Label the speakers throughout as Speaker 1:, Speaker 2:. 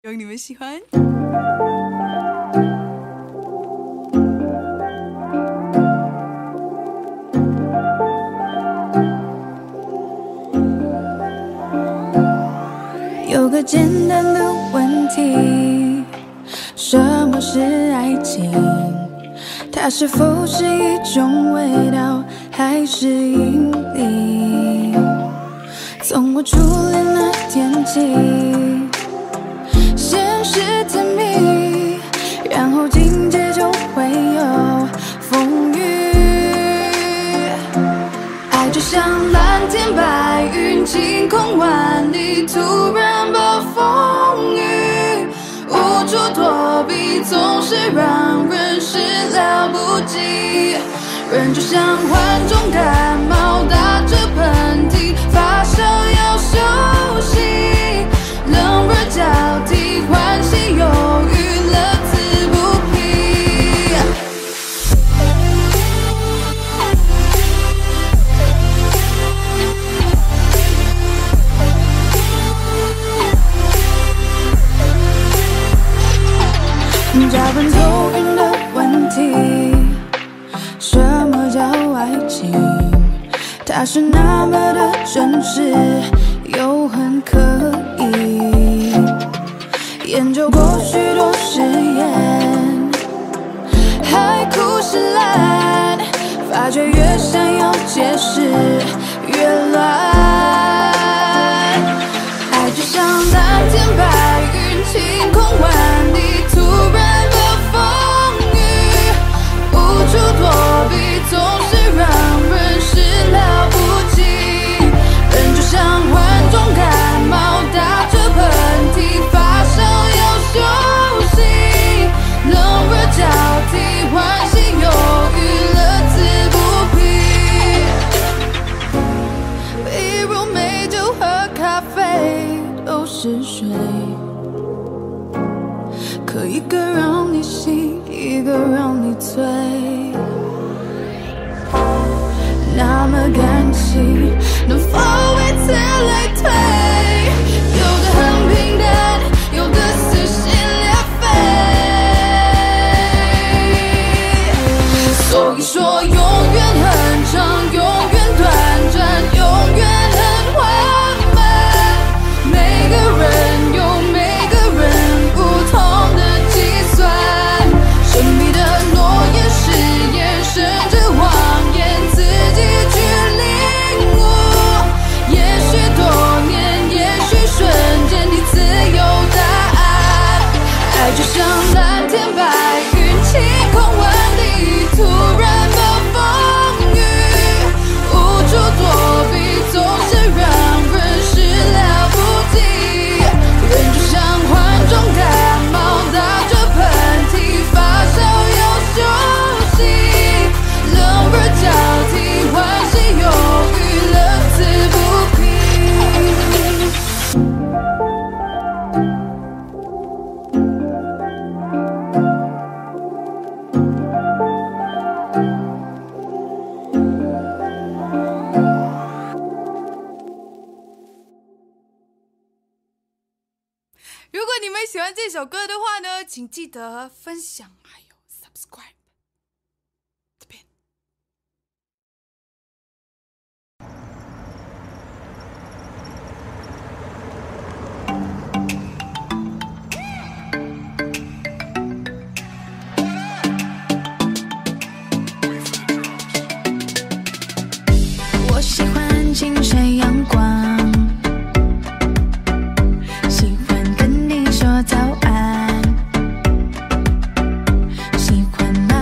Speaker 1: 希望你们喜欢。
Speaker 2: 有个简单的问题，什么是爱情？它是否是一种味道，还是引力？从我初恋那天起，先是甜蜜，然后紧接就会有风雨。爱就像蓝天白云，晴空万里，突然暴风雨，无处躲避，总是让人始料不及。人就像患重感冒，打着喷嚏，发烧要休息，冷热交替，欢喜忧郁，乐此不疲。脚本头晕的问题，什么叫爱情？它是那么的真实，又很刻意。研究过许多实验，海枯石烂，发觉越想要解释越乱。爱就像蓝天白云，晴空万里，突然暴风雨，无处躲避，总是让人始料不及。人就像患重感冒，打着喷嚏，发烧要休息，冷热交替，欢喜忧郁，乐此不疲。比如美酒和咖啡都是水，可一个让你醒，一个让你醉。那么感情能否为此类推？有的很平淡，有的撕心裂肺。所以说永远很长，永远短暂，永远很缓慢。每个人有每个人不同的计算，神秘的诺言誓言，甚至谎言，自己去领悟。也许多年，也许瞬间，你自有答案。爱就像蓝天白云，晴空万里，突然暴风雨，无处躲避，总是让人始料不及。人就像患重感冒，打着喷嚏，发烧要休息，冷热交替，欢喜忧郁，乐此不疲。
Speaker 1: 如果你们喜欢这首歌的话呢，请记得分享还有 subscribe 这边。
Speaker 2: 我喜欢清晨阳光，喜欢跟你说早安，喜欢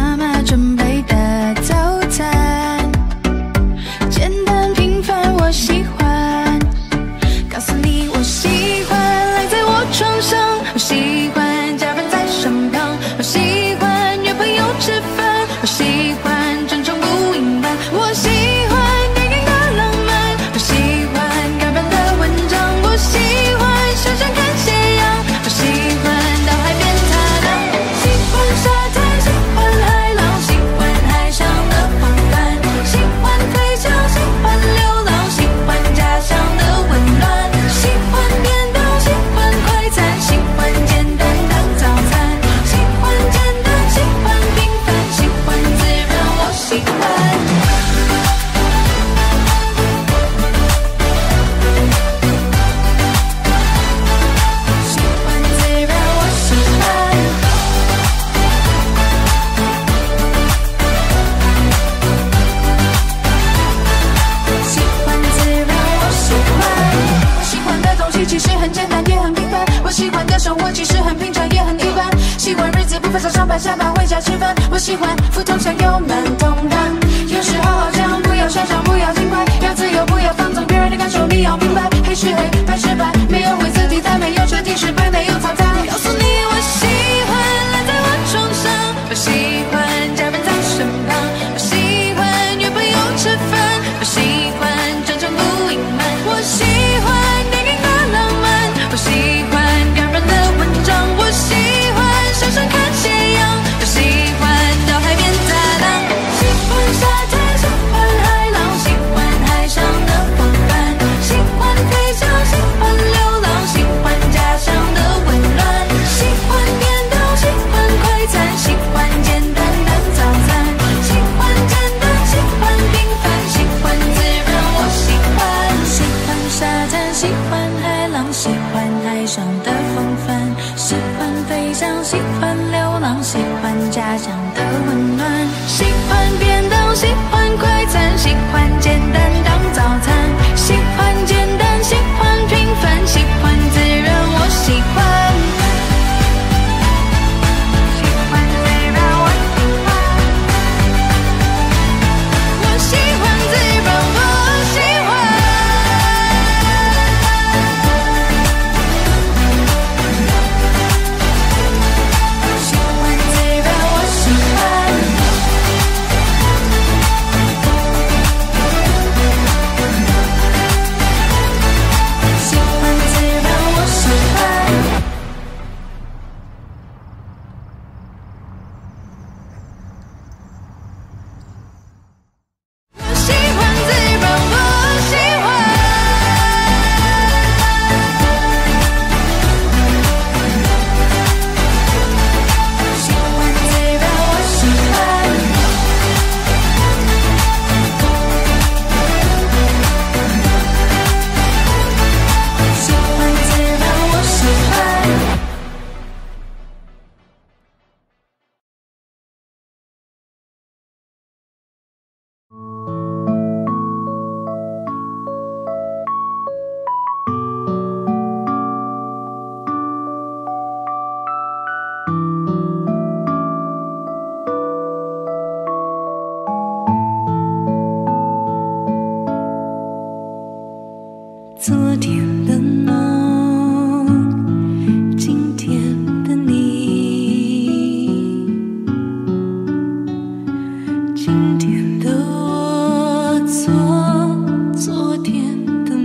Speaker 2: 生活其实很平常，也很一般。喜欢日子不分早上班下班回家吃饭。我喜欢福同享有难同当。有时好好讲，不要嚣张，不要金牌，要自由，不要放纵别人的感受，你要明白。黑是黑，白是白，没有灰色地带，没有彻底失败，没有淘汰。告诉你，我喜欢赖在我床上，我喜欢家人在身旁，我喜欢约朋友吃饭，我喜欢真诚不隐瞒，我喜欢电影的浪漫，我喜欢感人的文章，我喜欢山上看斜阳，我喜欢到海边打浪，喜欢沙滩，喜欢海浪，喜欢海上的风帆，喜欢飞翔，喜欢流浪，喜欢家乡的温暖，喜欢变动，喜欢快餐，喜欢简单的早餐，喜欢简单，喜欢平凡，喜欢自然，我喜欢。喜欢沙滩，喜欢海浪，喜欢海上的风帆，喜欢飞翔，喜欢流浪，喜欢家乡的温暖，喜欢变动，喜欢快餐，喜欢简单当早餐，喜欢简单，喜欢平凡，喜欢自然，我喜欢。喜欢自然，我喜欢。我喜欢自然，我喜欢。喜欢自然，我喜欢。喜欢自然，我喜欢。我喜欢自然，我喜欢。喜欢自然，我喜欢。喜欢自然，我喜欢。昨天的梦，今天的你，今天的我做昨天的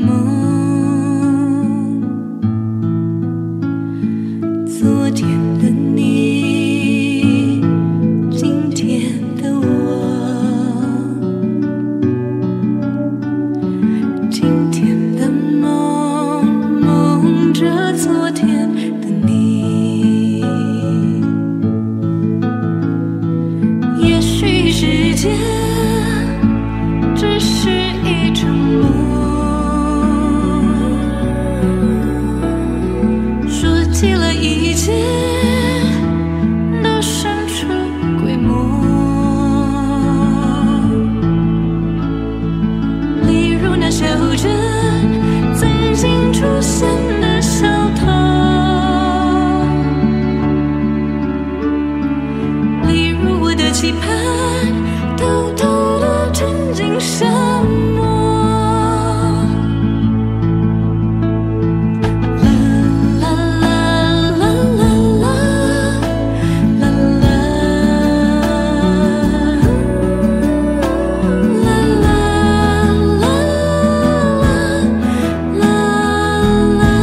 Speaker 2: 梦，昨天的你，今天的我，今天的梦，梦着昨天的你。也许时间只是一场梦，说起了一切都神出鬼没。例如那小镇曾经出现的小偷，例如我的期盼偷偷地沉进沙漠。啦啦啦啦啦啦啦啦。啦啦啦啦啦啦。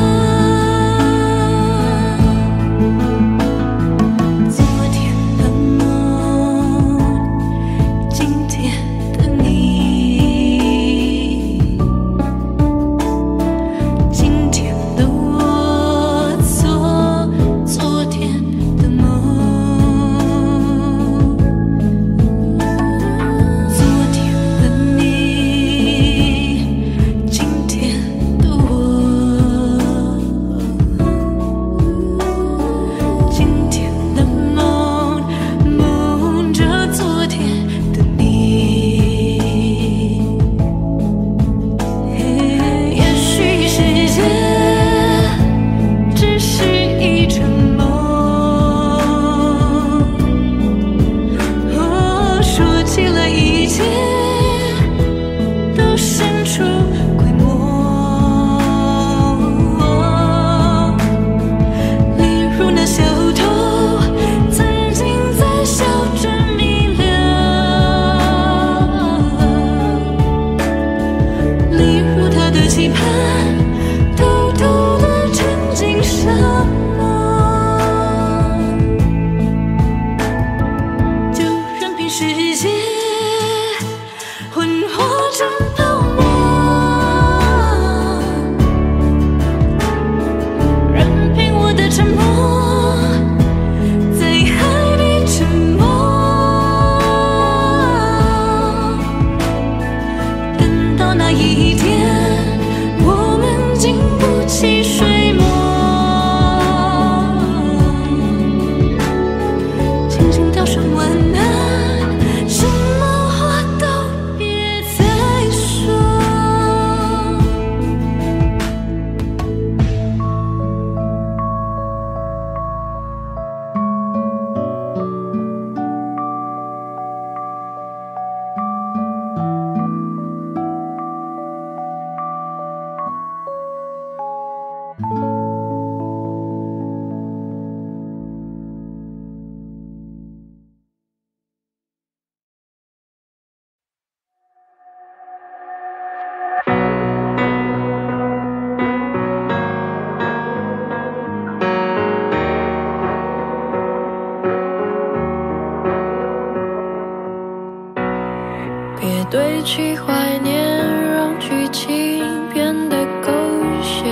Speaker 2: 弃怀念，让剧情变得狗血。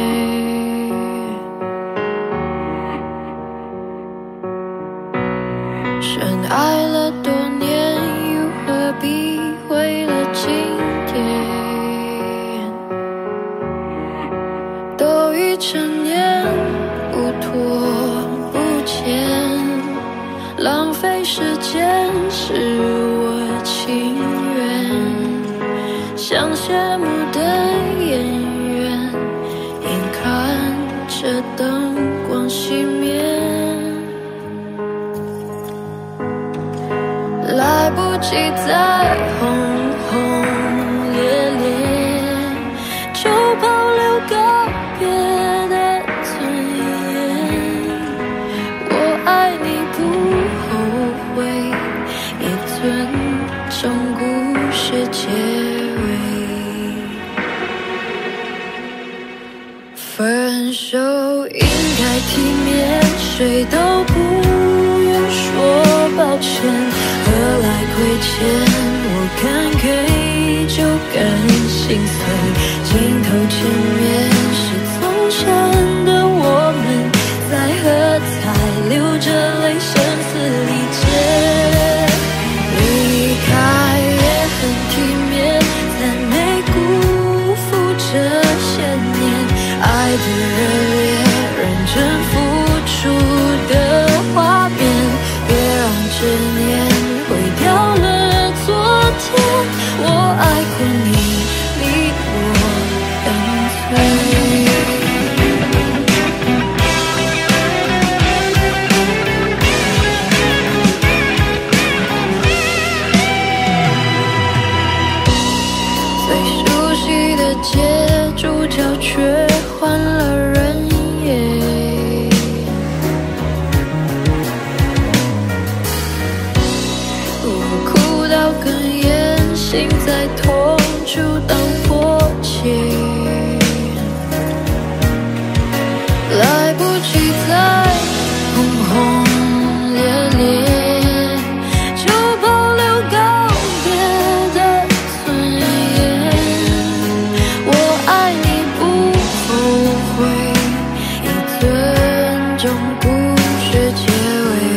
Speaker 2: 深爱了多年，又何必为了今天？都已成年，不拖不欠，浪费时间是我情愿。像谢幕的演员，眼看着灯光熄灭，来不及再轰轰烈烈，就保留告别的尊严。我爱你不后悔，也尊重故事结尾。分手应该体面，谁都不愿说抱歉，何来亏欠？我敢给就敢心碎，镜头前面是从前的我们，在喝彩，流着泪，声嘶力竭。离开也很体面，才没辜负这些年爱的热烈，认真付出的画面，别让执念毁掉了昨天。我爱过你，离我干脆。最熟悉的街，主角却换了人耶。我哭到哽咽，心在痛处当迫切，来不及再轰轰烈烈，就保留告别的尊严。我爱你不后悔，也尊重故事结尾。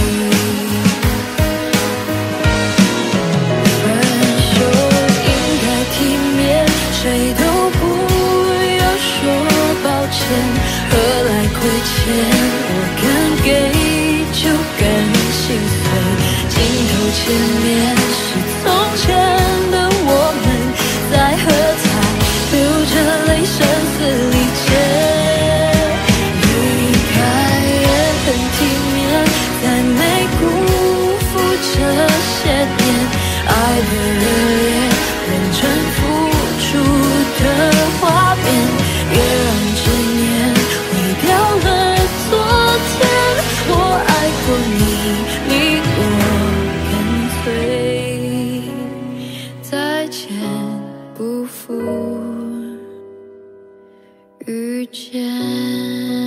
Speaker 2: 分手应该体面，谁都不要说抱歉，何来亏欠？我敢给就敢心碎，镜头前面是从前的我们，在喝彩，流着泪，声嘶力竭。离开也很体面，才没辜负这些年爱的热烈，认真付出的画面，别让执念毁掉了昨天。我爱过你，离我干脆。再见，不负遇见。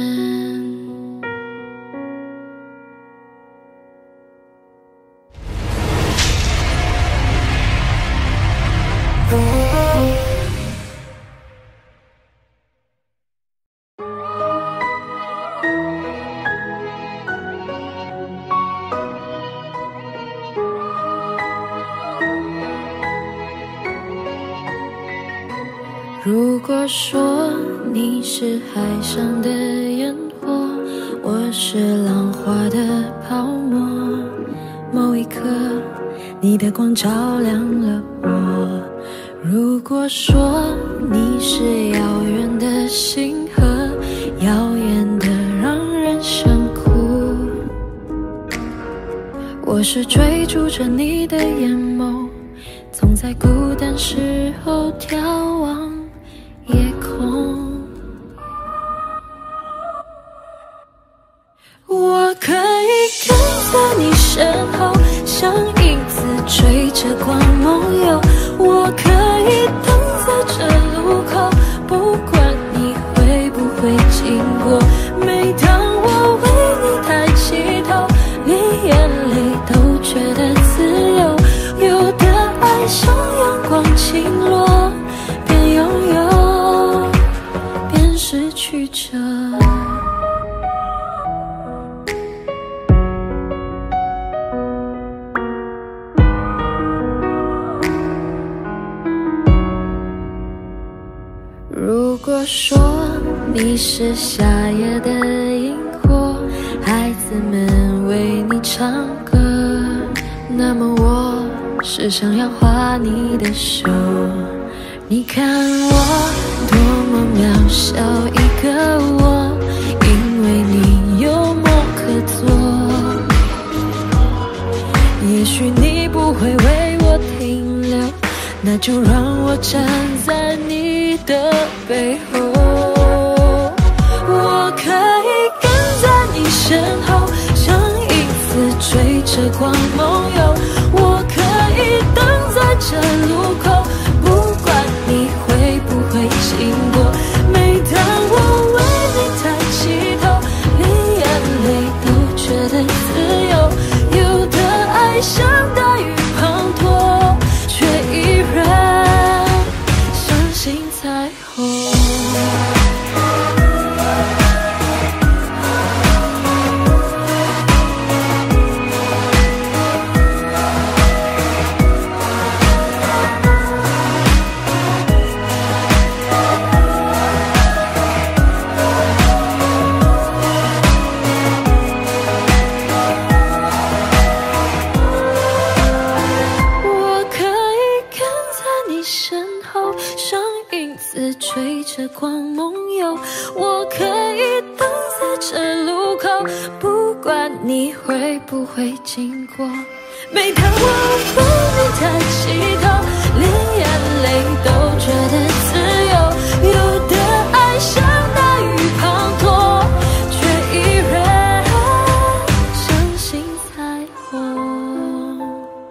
Speaker 2: 如果说你是海上的烟火，我是浪花的泡沫，某一刻你的光照亮了我。如果说你是遥远的星河，耀眼的让人想哭，我是追逐着你的眼眸，总在孤单时候眺望夜空。我可以跟在你身后，像影子追着光梦游。我可以等在这路口，不管你会不会经过。每当我为你抬起头，连眼泪都觉得自由。有的爱像阳光。 说你是夏夜的萤火，孩子们为你唱歌，那么我是想要画你的手。你看我多么渺小一个我，因为你有梦可做。也许你不会为我停留，那就让我站在你的背后。我可以跟在你身后，像影子追着光梦游。我可以等在这路口，不管你会不会经过。每当我为你抬起头，连眼泪都觉得自由。有的爱像大雨滂沱，却依然相信彩虹。追着光梦游，我可以等在这路口，不管你会不会经过。每当我帮你抬起头，连眼泪都觉得自由。有的爱像大雨滂沱，却依然相信彩虹。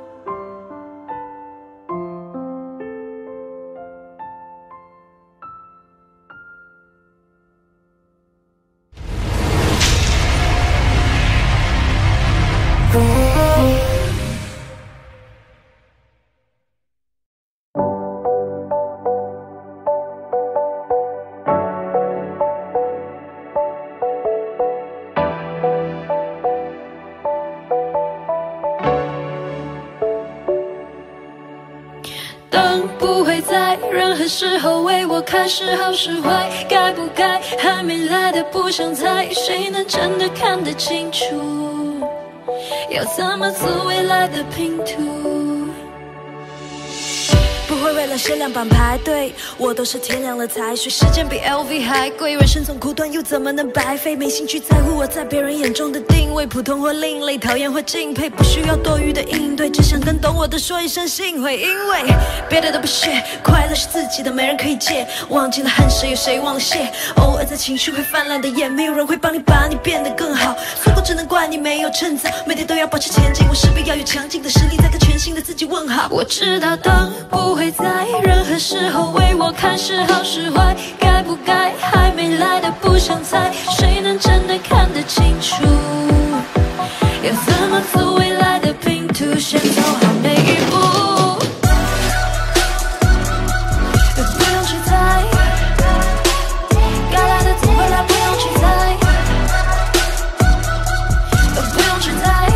Speaker 2: 灯不会在任何时候为我看是好是坏，该不该还没来的不想猜，谁能真的看得清楚？要怎么做未来的拼图？不会为了限量版排队，我都是天亮了才睡。时间比 LV 还贵，人生从苦短又怎么能白费？没兴趣在乎我在别人眼中的定位，普通或另类，讨厌或敬佩，不需要多余的应对，只想跟懂我的说一声幸会。因为别的都不屑，快乐是自己的，没人可以借。忘记了恨谁，有谁忘了谢？偶尔在情绪会泛滥的夜，没有人会帮你把你变得更好。错过只能怪你没有趁早，每天都要保持前进，我势必要有强劲的实力，再跟全新的自己问好。我知道灯不会在任何时候为我看是好是坏，该不该还没来的不想猜，谁能真的看得清楚？要怎么做未来的拼图？先走好每一步，不用去猜，该来的总会来，不用去猜，不用去猜。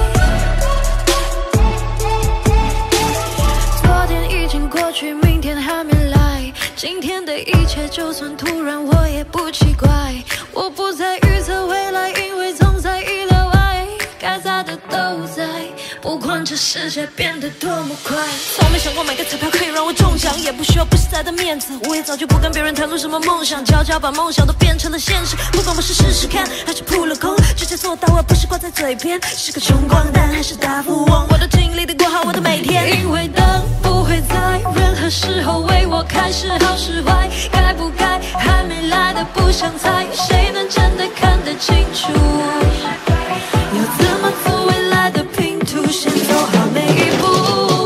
Speaker 2: 昨天已经过去，明天还没来，今天的一切就算突然我也不奇怪。我不再预测未来，因为总在意料外，该在的都在，不管这世界变得多么快。从没想过买个彩票可以让我中奖，也不需要不实在的面子，我也早就不跟别人谈论什么梦想，悄悄把梦想都变成了现实。不管我是试试看还是扑了空，直接做到而不是挂在嘴边，是个穷光蛋还是大富翁，我都尽力地过好我的每天。因为灯不会在任何时候为我开是好是坏，该不该还没来的不想猜，谁能真的看得清楚？要怎么做未来的拼图？先走好每一步，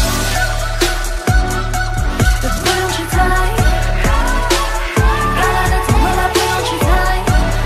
Speaker 2: 不用去猜，该来的总会来，不用去猜，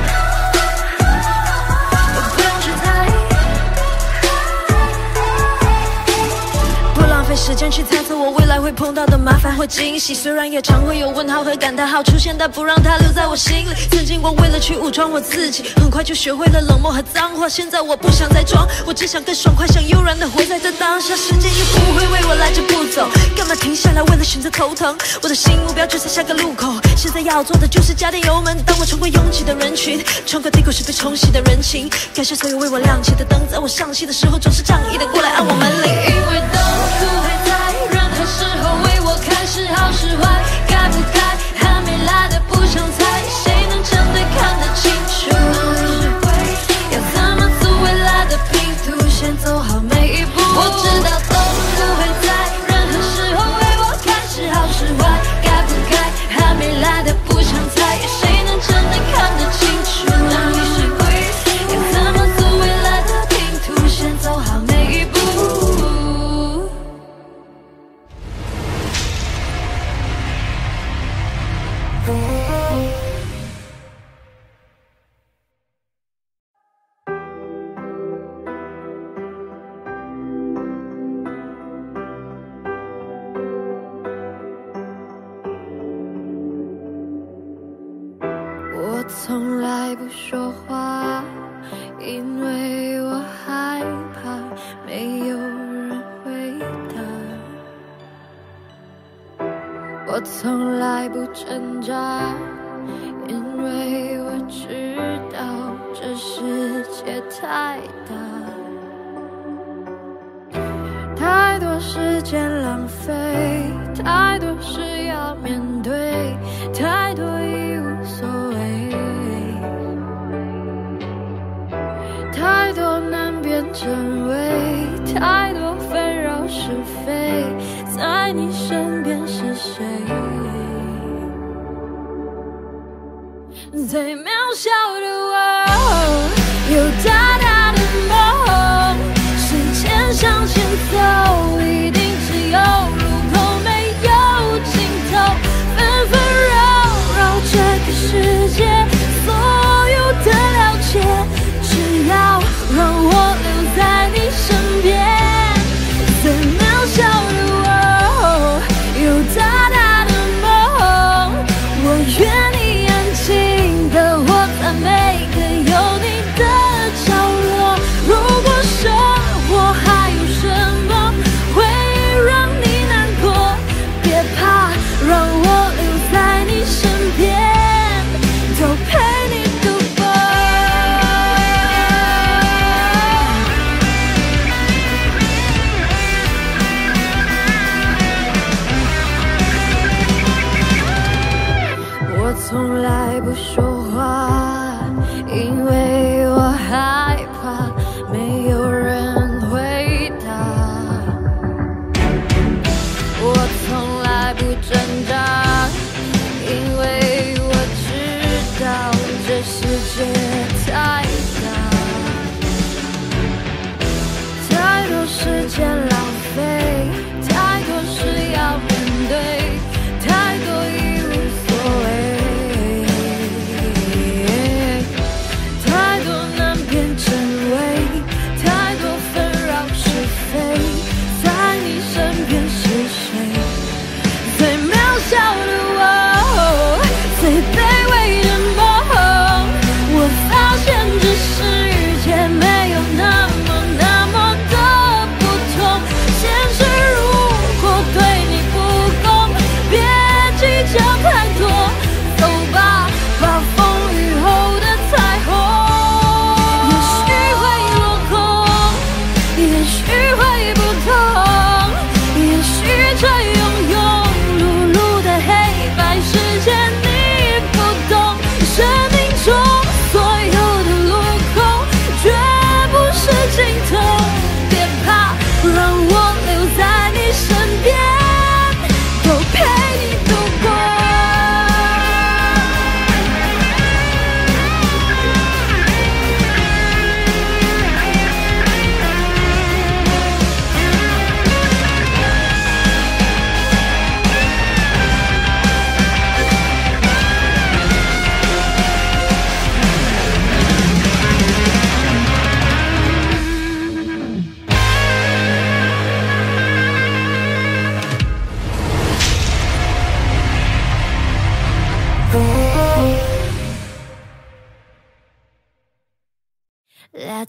Speaker 2: 不用去猜。不浪费时间
Speaker 3: 间去猜测我未来会碰到的麻烦或惊喜，虽然也常会有问号和感叹号出现，但不让它留在我心里。曾经我为了去武装我自己，很快就学会了冷漠和脏话。现在我不想再装，我只想更爽快，想悠然地活在这当下。时间也不会为我来者不走，干嘛停下来为了选择头疼？我的新目标就在下个路口，现在要做的就是加点油门。当我穿过拥挤的人群，穿过低谷时被冲洗的人情，感谢所有为我亮起的灯，在我上戏的时候总是仗义的过来按我门铃。
Speaker 2: 因为灯不会在任何时候为我看是好是坏，该不该还没来的不想猜，谁能真的看得清楚？要怎么组未来的拼图，先走好每一步。我知道灯不会在任何时候为我看是好是坏，该不该还没来的不想猜，谁能真的看得清楚？你是鬼，要怎么组未来的拼图，先走好每一步。我从来不说话，因为我害怕没有人回答。我从来不挣扎，因为我知道这世界太大，太多时间浪费，太多事要面对，太多已无所谓，太多难辨真伪，太多纷扰是非，在你身边是谁？最渺小的我，有大大的梦，时间向前走，一定只有路口没有尽头，纷纷扰扰这个世界，所有的了解，只要让我留在你身边。最渺小的我，有大大的梦，我愿你安静的活在每个有你的角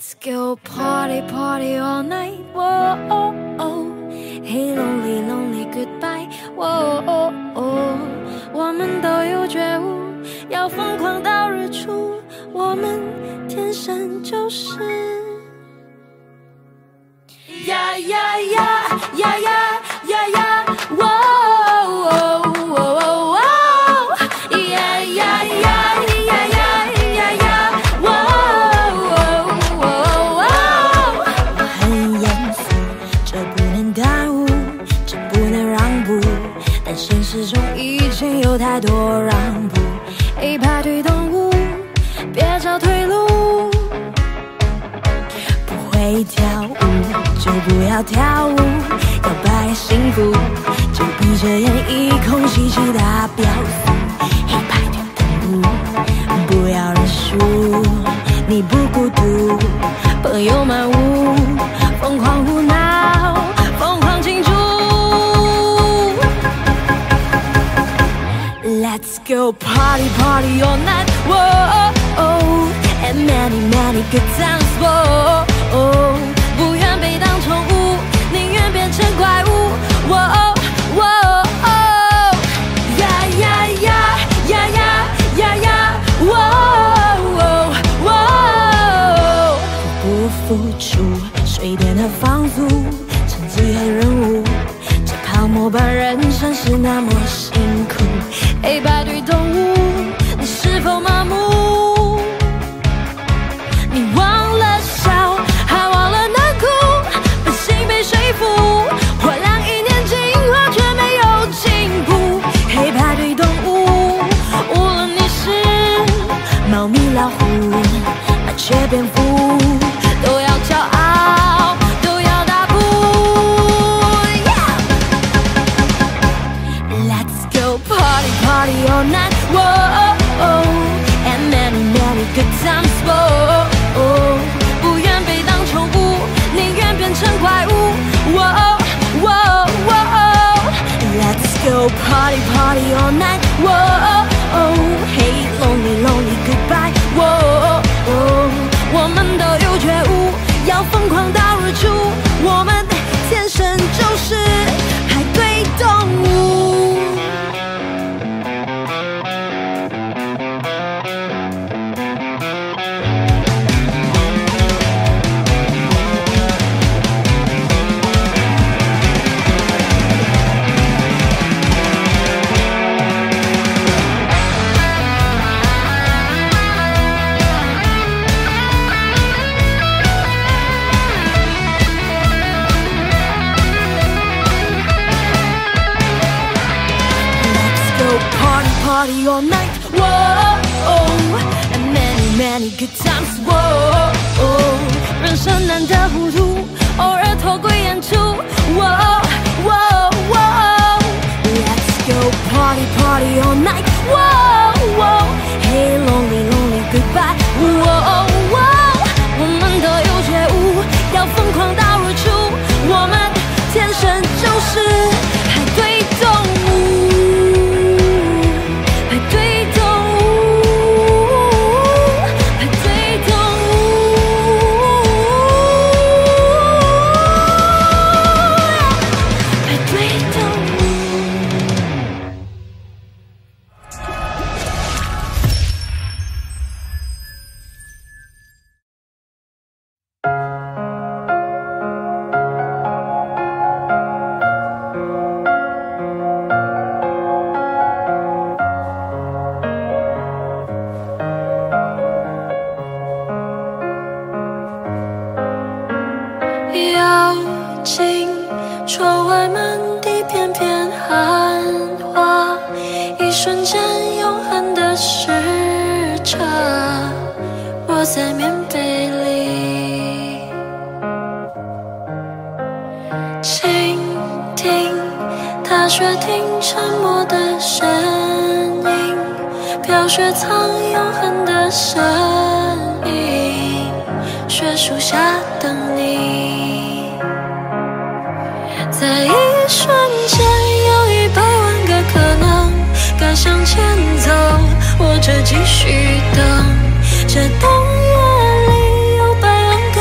Speaker 3: Let's go party party all night. Whoa, oh, oh. Hey lonely lonely goodbye. Whoa, oh, oh. 我们都有觉悟，要疯狂到日出。我们天生就是呀呀呀呀呀呀呀！哇哦哦哦哦！呀呀呀呀呀呀呀！哇哦哦哦！很严肃，这不能耽误，这不能让步，但现实中已经有太多让步。排队动物，别找退路。不会跳舞就不要跳舞，摇摆幸福就闭着眼一空吸气大飙速。排队动物，不要认输，你不孤独，朋友满屋，疯狂胡闹，疯狂庆祝。Let's go party party all night. Whoa, oh, and many many good times. Whoa, oh, 不愿被当宠物，宁愿变成怪物。Whoa, whoa, oh, 呀呀呀呀呀呀呀。Whoa, whoa, 不付出，水电和房租，成绩和任务，这泡沫般人生是那么辛苦。排队动物，你是否麻木？你忘了笑，还忘了难过，本性被说服，花两一年进化却没有进步。排队动物，无论你是猫咪老虎，麻雀蝙蝠，都要骄傲，都要大步。Let's go party party all night. Whoa, oh, and many many good times. Whoa, oh, 不愿被当宠物，宁愿变成怪物。Whoa, whoa, whoa, let's go party party all night. Whoa, oh, hey lonely lonely goodbye. Whoa, oh, 我们都有觉悟，要疯狂到日出。我们天生就是排队动物。Party all night, whoa, oh, and many many good times, whoa, oh, 人生难得糊涂，偶尔脱轨演出， whoa, whoa, whoa, let's go party party all night, whoa, whoa, hey lonely lonely goodbye, whoa, whoa, 我们都有觉悟，要疯狂到日出，我们天生就是排队动物。窗外满地片片寒花，一瞬间永恒的时差，窝在棉被里，倾听踏雪听沉默的声音，飘雪藏永恒的声音，雪树下等你。在一瞬间有100万个可能，该向前走或者继续等，这冬夜里有100万个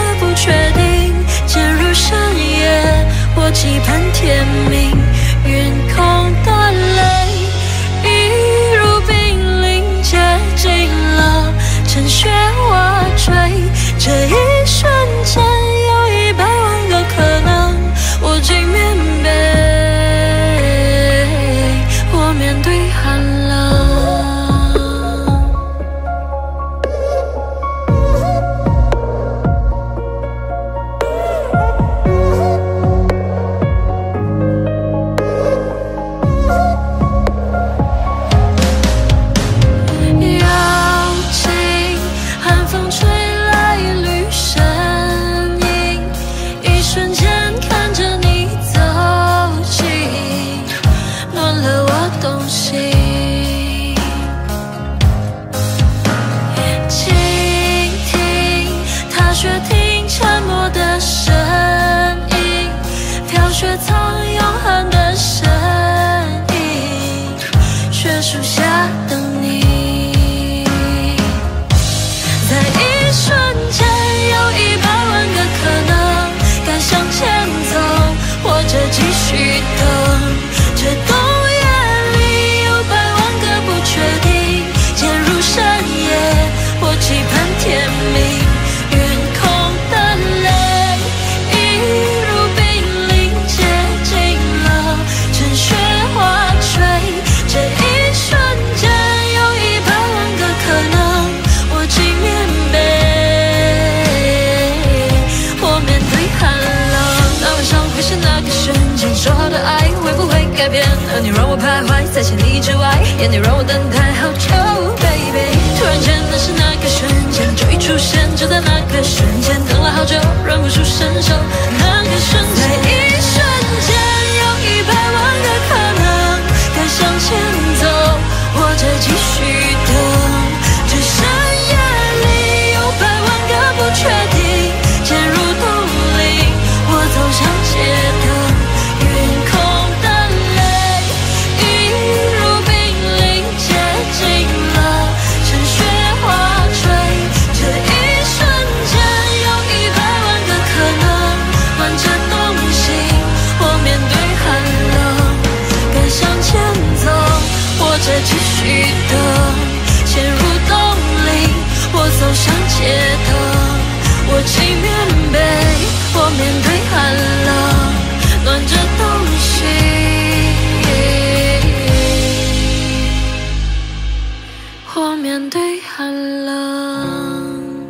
Speaker 3: 改变，而你让我徘徊在千里之外，眼你让我等待好久 ，baby。突然间那是那个瞬间，就一出现，就在那个瞬间，等了好久，忍不住伸手，那个瞬间，在一瞬间，有100万个可能，该向前走，或者继续等，这深夜里有100万个不确定，渐入冬令，我走向街灯，云空的泪映入冰凌，接近了沉雪花坠，这一瞬间有100万个可能，换着东西，我面对寒冷，该向前走，或者继续等，陷入冬令，我走向街灯，我起棉被，我面对寒冷，暖着东西，我面对寒冷。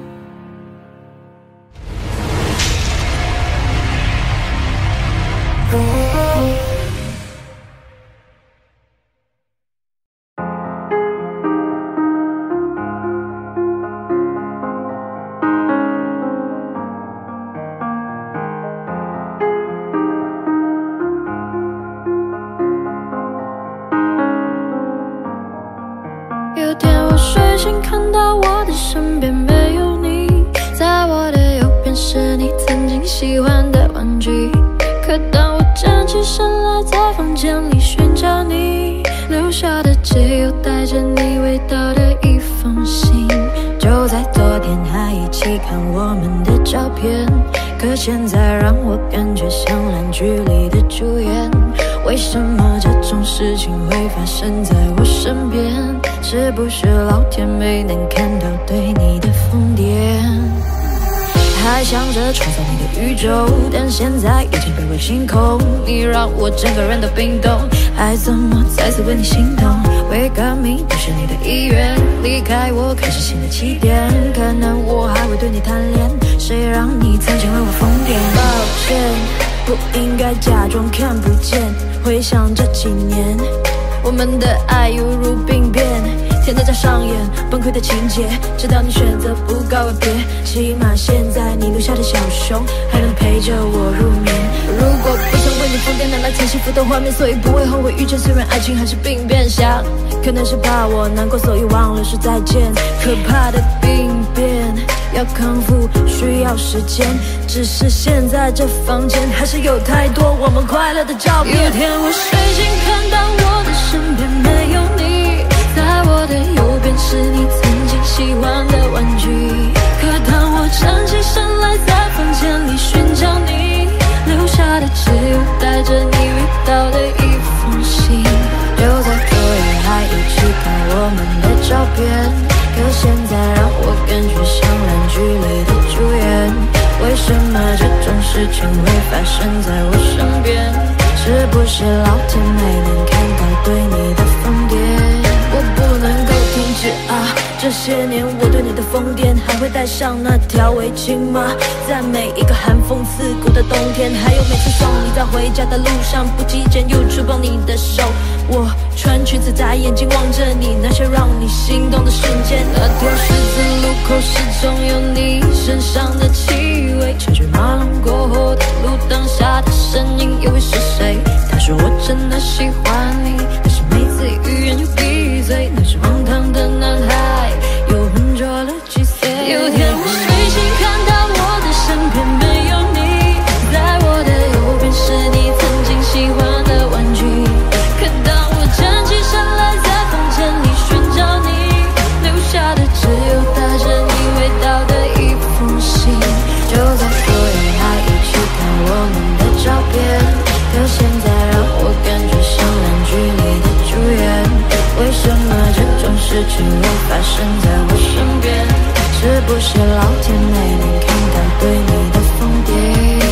Speaker 3: 有天我睡醒，看到我的身边没有你，在我的右边是你曾经喜欢的玩具。可当我站起身来，在房间里寻找你留下的，只有带着你味道的一封信。就在昨天还一起看我们的照片，可现在让我感觉像烂剧里的主演。为什么这种事情会发生在我身边？是不是老天没能看到对你的疯癫？还想着创造你的宇宙，但现在已经被我清空。你让我整个人都冰冻，爱怎么再次为你心动？为革命不是你的意愿，离开我开始新的起点。可能我还会对你贪恋，谁让你曾经为我疯癫？抱歉，不应该假装看不见。回想这几年，我们的爱犹如病变，天天在上演崩溃的情节。直到你选择不告而别，起码现在你留下的小熊还能陪着我入眠。如果不想为你疯癫，拿来曾幸福的画面，所以不会后悔遇见。虽然爱情还是病变，想可能是怕我难过，所以忘了说再见。可怕的病变要康复需要时间，只是现在这房间还是有太多我们快乐的照片。有天我睡醒，看到我的身边没有你，在我的右边是你曾经喜欢的玩具。可当我站起身来，在房间里寻找你留下的，只有带着你味道的一封信。就在昨夜还一起看我们的照片，可现在让我感觉像烂剧里的主演。为什么这种事情会发生在我身边？是不是老天没能看到对你的疯癫？我不能够停止啊！这些年我对你的疯癫，还会带上那条围巾吗？在每一个寒风刺骨的冬天，还有每次送你在回家的路上，不经意间又触碰你的手。我穿裙子在眼睛望着你，那些让你心动的瞬间。那条十字路口始终有你身上的气味，车水马龙过后的路灯下的身影又会是谁？他说我真的喜欢你，但是每次语言就闭嘴。那是荒唐的男孩又浑浊了几岁？有天我睡醒，看到我的身边没有你，在我的右边是你曾经喜欢的玩具。可当我站起身来，在房间里寻找你留下的，只有带着你味道的一封信。就在昨夜还一起看我们的照片，可现在让我感觉像烂剧里的主演。为什么这种事情会发生在我身边？是不是老天没能看到对你的疯癫？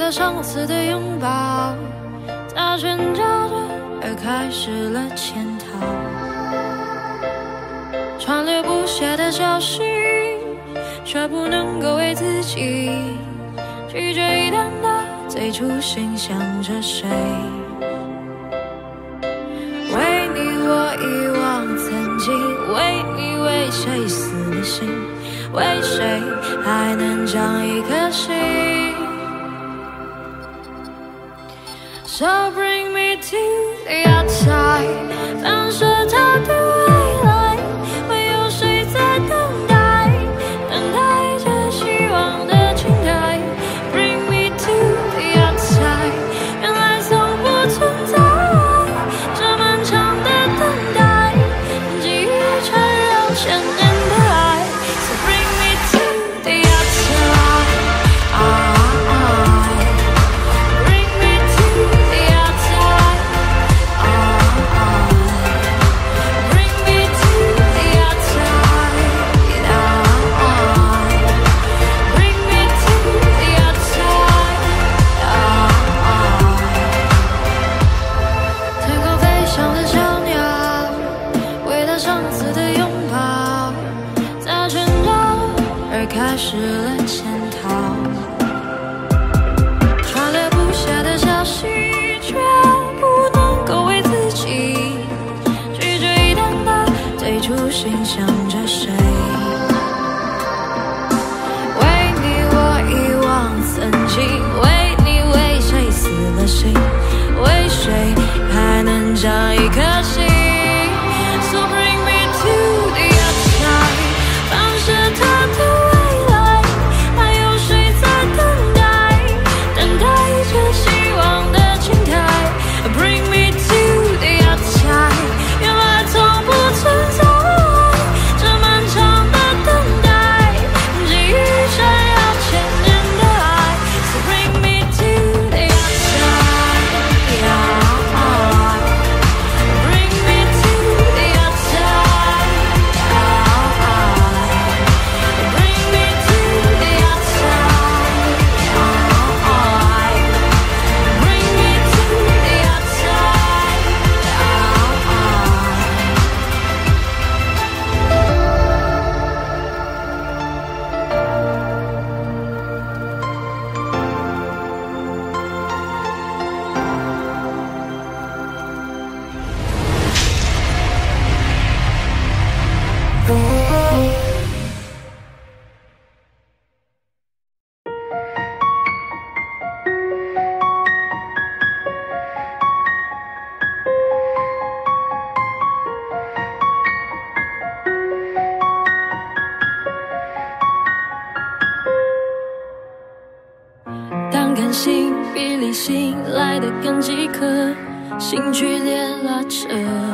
Speaker 3: 了上次的拥抱，它挣扎着而开始了潜逃，川流不息的消息，却不能够为自己拒绝一旦的最初心想着谁。为你我遗忘曾经，为你为谁死了心，为谁还能将一颗心。So bring me to the outside， 放射它的未来，会有谁在等待，等待着希望的青苔。Bring me to the outside， 原来从不存在这漫长的等待，记忆缠绕千年的爱。So bring me to the outside。开始了潜逃，川流不息的消息，却不能够为自己拒绝一旦的最初心想着谁。为你我遗忘曾经，为你为谁死了心，为谁还能将一颗心。So bring me to the outside， 放射它的感性比理性来得更饥渴，心剧烈拉扯。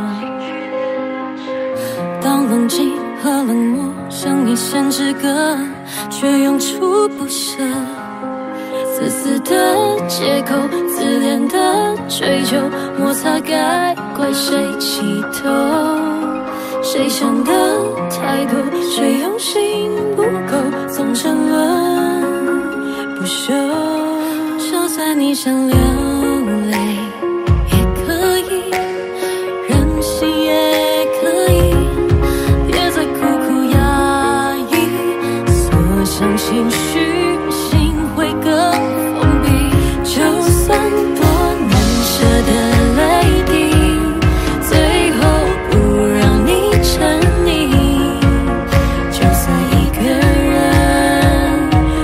Speaker 3: 当冷静和冷漠向你献之歌，却用处不舍。自私的借口，自恋的追求，摩擦该怪谁起头？谁想的太多，谁用心不够，总沉沦不休。就算你想流泪也可以，任性也可以，别再苦苦压抑，所想情绪心会更封闭。就算多难舍的泪滴，最后不让你沉溺。就算一个人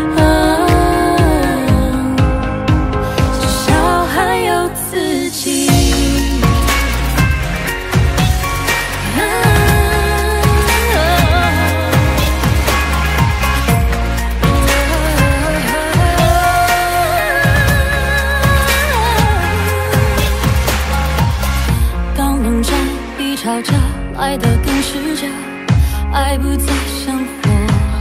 Speaker 3: 至少还有自己。当冷战比吵架来得更持久，爱不再像火。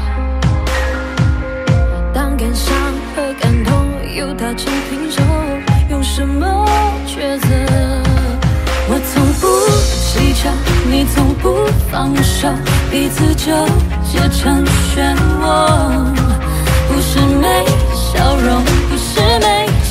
Speaker 3: 当感伤和感动又达成平手，用什么抉择？我从不计较，你从不放手，彼此纠结成漩涡。不是没笑容，不是没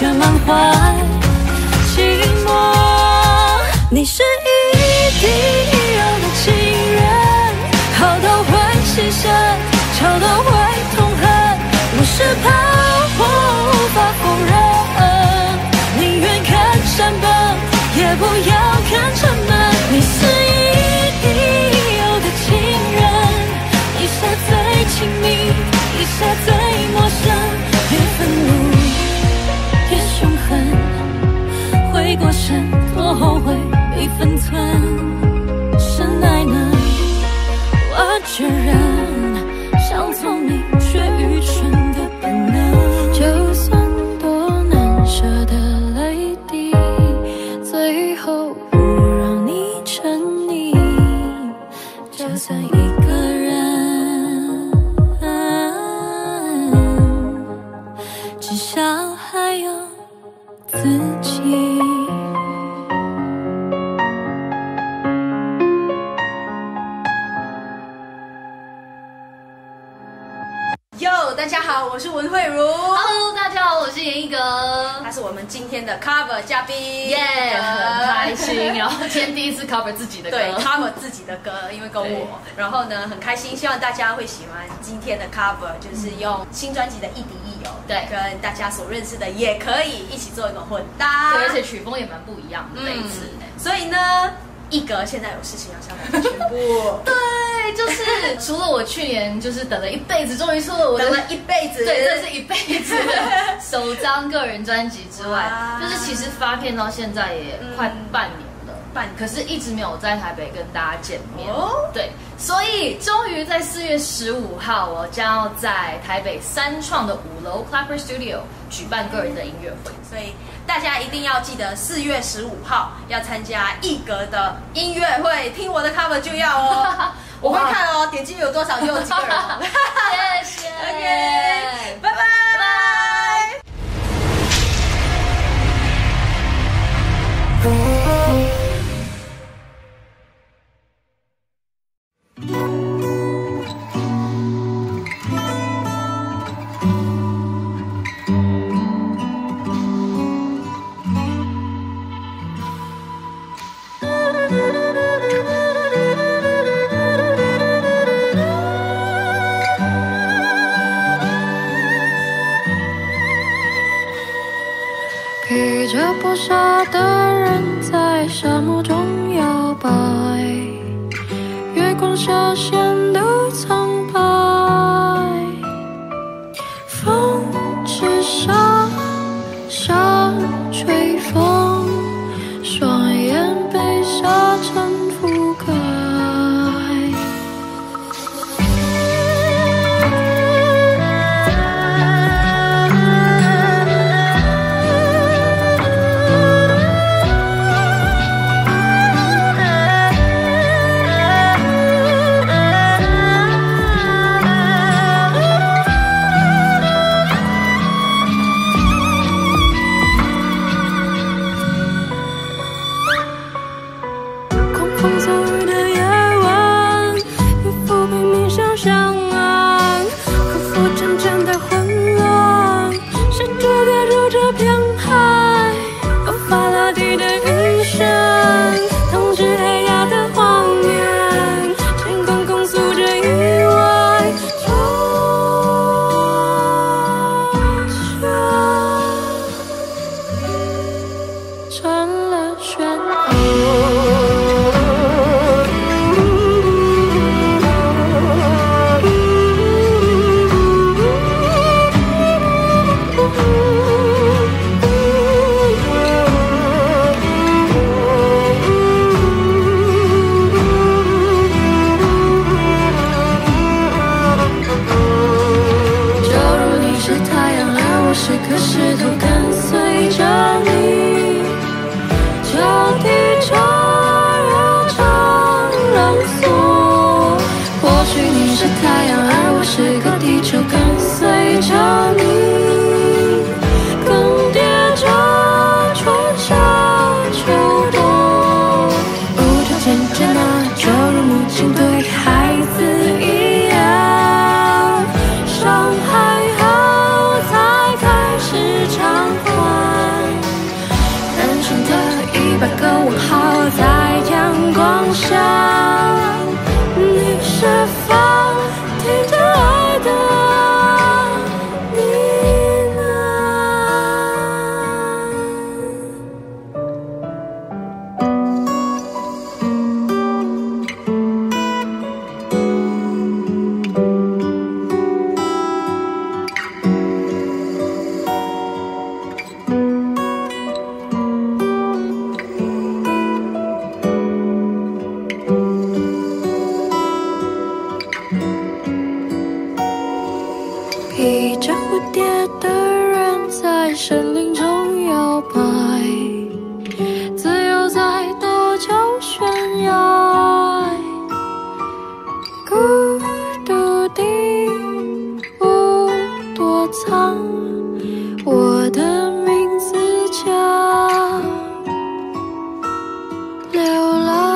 Speaker 3: 却满怀寂寞。你是一地一有的情人，好到会牺牲，巧到会痛恨。我是怕我无法否认，宁愿看山崩，也不要看沉闷。你是一地一有的情人，一下最亲密，一下最陌生，越愤怒越凶狠，回过神多后悔被分寸，深爱能挖掘人像聪明却愚蠢的本能。就算多难舍的泪滴，最后不让你沉溺。就算一个人，至少还有自己。
Speaker 1: 哟，大家好，我是文慧茹。
Speaker 4: Hello， 大家好，我是严一格，
Speaker 1: 他是我们今天的 cover 嘉宾，
Speaker 4: 耶，很开心。然后今天第一次 cover 自己的歌，
Speaker 1: 对 cover 自己的歌，因为跟我，然后呢很开心，希望大家会喜欢今天的 cover，就是用新专辑的一滴一油，
Speaker 4: 对，
Speaker 1: 跟大家所认识的也可以一起做一个混搭，
Speaker 4: 对，而且曲风也蛮不一样的这一次，
Speaker 1: 所以呢。一格现在有事情要向大家宣布，
Speaker 4: 对，就是除了我去年就是等了一辈子，终于出了我的
Speaker 1: 等了一辈子，
Speaker 4: 对，这是一辈子的首张个人专辑之外，就是其实发片到现在也快半年了，可是一直没有在台北跟大家见面，对，所以终于在4月15号，我将要在台北三创的5楼 Clapper Studio 举办个人的音乐会，
Speaker 1: 所以大家一定要记得4月15号要参加一格的音乐会，听我的 cover 就要哦，我会看哦，点击率有多少就有几个人哦，
Speaker 4: 谢谢
Speaker 1: ，OK， 拜拜。
Speaker 3: 披着薄纱的人在沙漠中摇摆，月光下显得苍白。风之沙，沙吹风，双眼被沙尘覆盖。空走的夜晚，与浮冰冥想相安，克服渐渐的混乱，试图跌入这片海。有法拉第的晕眩，统治黑暗的谎言，天空控诉着意外，成了漩涡。是颗石头跟随着你，叫地球热唱朗诵。或许你是太阳，而我是个地球，跟随着你，更迭着春夏秋冬。不知渐渐啊，就如母亲对孩子一样，伤害后才开始偿还。
Speaker 2: 蝶的人在森林中摇摆，自由在多角悬崖，孤独的无躲藏，我的名字叫流浪。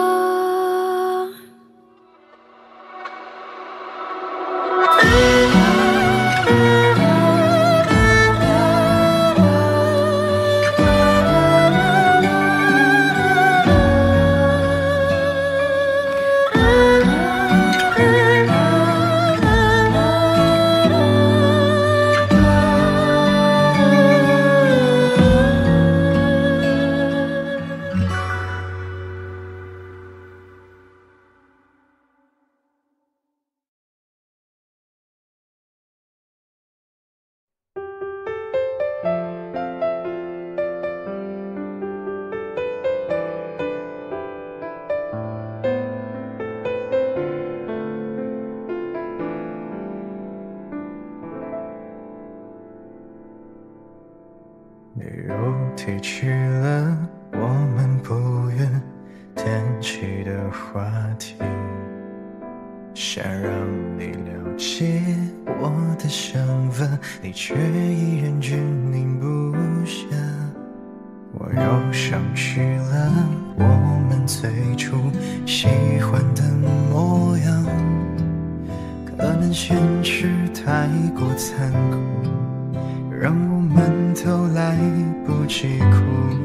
Speaker 5: 你又提起了我们不愿惦记的话题，想让你了解我的想法，你却依然执迷不下。我又想起了我们最初喜欢的模样，可能现实太过残酷，让我们都来不及哭。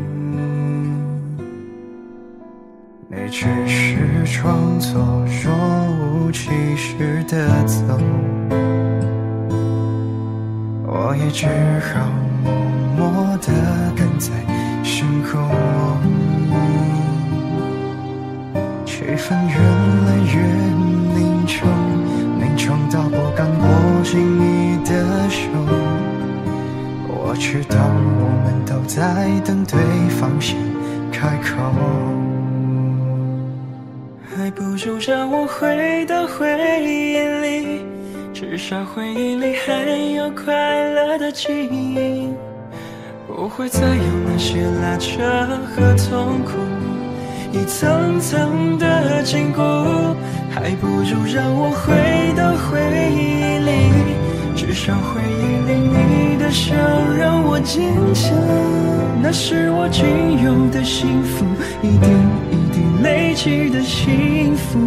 Speaker 5: 你只是装作若无其事地走，我也只好默默地跟在身后。气氛越来越凝重，凝重到不敢握紧你的手。我知道我们都在等对方先开口，还不如让我回到回忆里，至少回忆里还有快乐的记忆，不会再有那些拉扯和痛苦，一层层的禁锢，还不如让我回到回忆里，至少回忆里你的笑让我坚强，那是我仅有的幸福，一点一滴累积的幸福。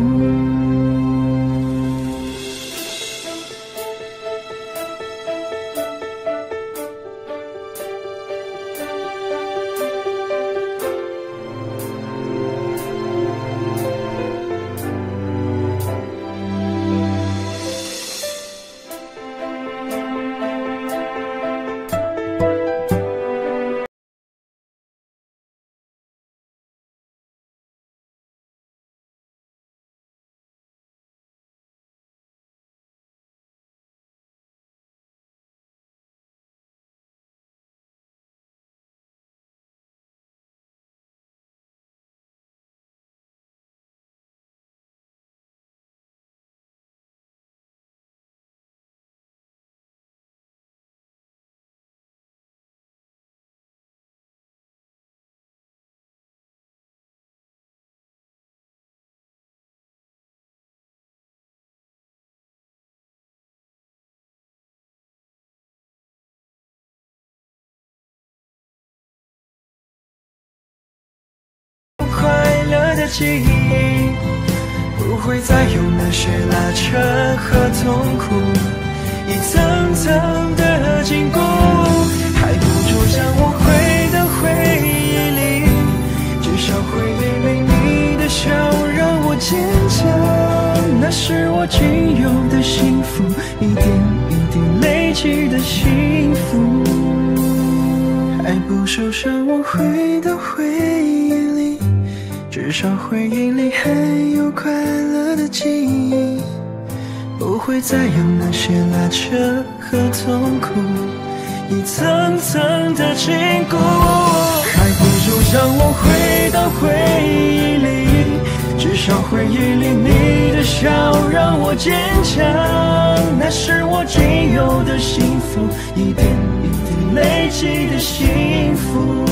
Speaker 5: 记忆不会再有那些拉扯和痛苦，一层层的禁锢，还不如让我回到回忆里，至少回忆里你的笑让我坚强，那是我仅有的幸福，一点一滴累积的幸福，还不如让我回到回忆里，至少回忆里还有快乐的记忆，不会再有那些拉扯和痛苦，一层层的禁锢，还不如让我回到回忆里，至少回忆里你的笑让我我坚强，那是我仅有的幸福，一点一滴累积的幸福。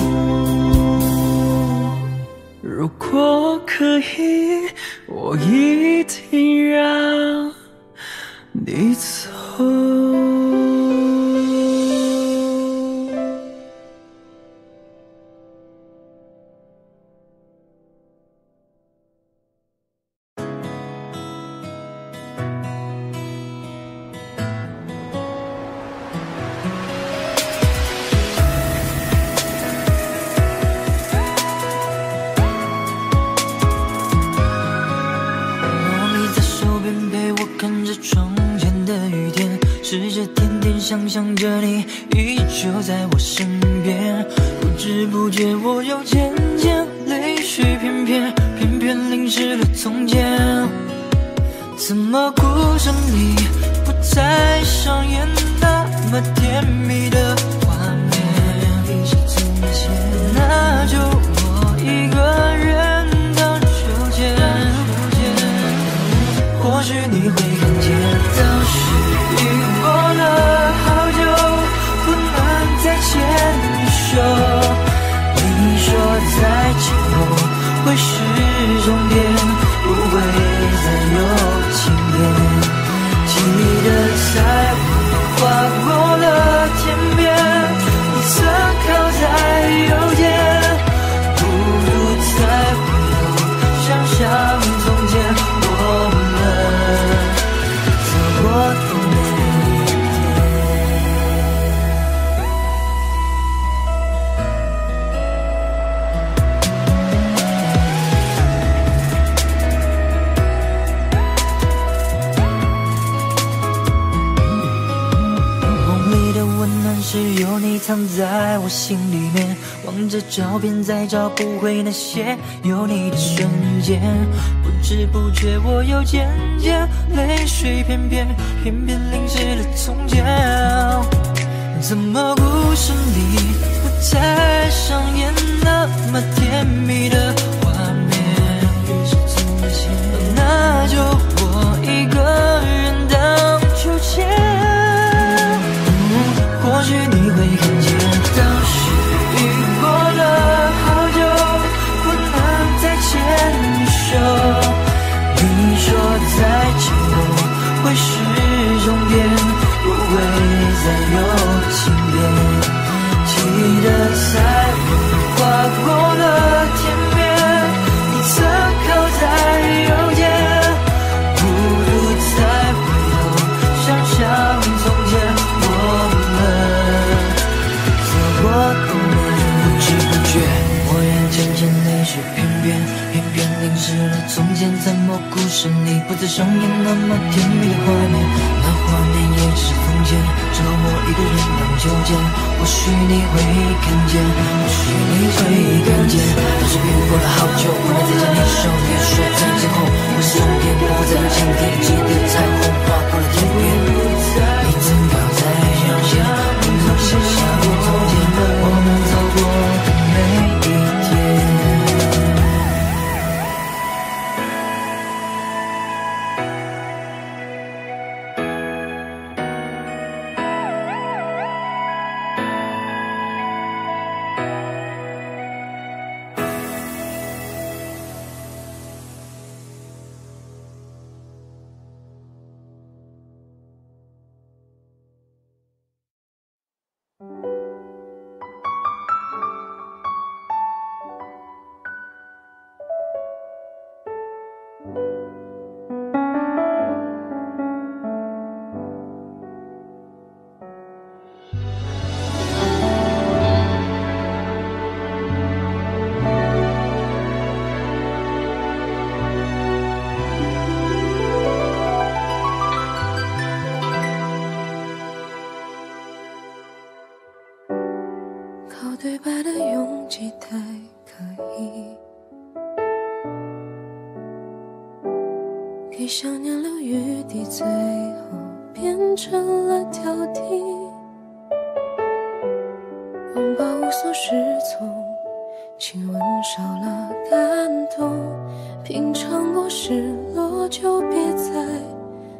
Speaker 5: 如果可以，我一定让你走。
Speaker 6: 想象着你依旧在我身边，不知不觉我又渐渐泪水翩翩，偏偏淋湿了从前。怎么故事里不再上演那么甜蜜的画面？那就我一个人当秋千，或许你会看见，当时已过了好久，不能再牵手。你说再见后会是终点，不会再有晴天。记得在我划过了天边，你曾靠在右肩，不如再回头，想想从前我们走过的每一是有你藏在我心里面，望着照片再找不回那些有你的瞬间，不知不觉我又渐渐泪水翩翩，偏偏淋湿了从前。怎么故事里不再上演那么甜蜜的画面？那就我一个人当秋千。或许你会看见，当时已过了好久，不能再牵手。你说再见后会是终点，不会再有晴天。记得在我划过了天边，你曾靠在右肩，不如再回头，想想从前。不知不觉，我也渐渐泪水翩翩，偏偏淋湿了从前。怎么故事里不再上演那么甜蜜的画面？那画面也是从前，只有我一个人当秋千。或许你会看见，或许你会看见，但是别过了好久，不能再牵你手。你说再见后会是终点，不会再有晴天。记得彩虹划过了天边，你曾靠在右肩，不能想象从前我们走过的每一天。
Speaker 2: 对白的拥挤太刻意，给想念留余地，最后变成了挑剔。拥抱无所适从，亲吻少了感动，品尝过失落就别再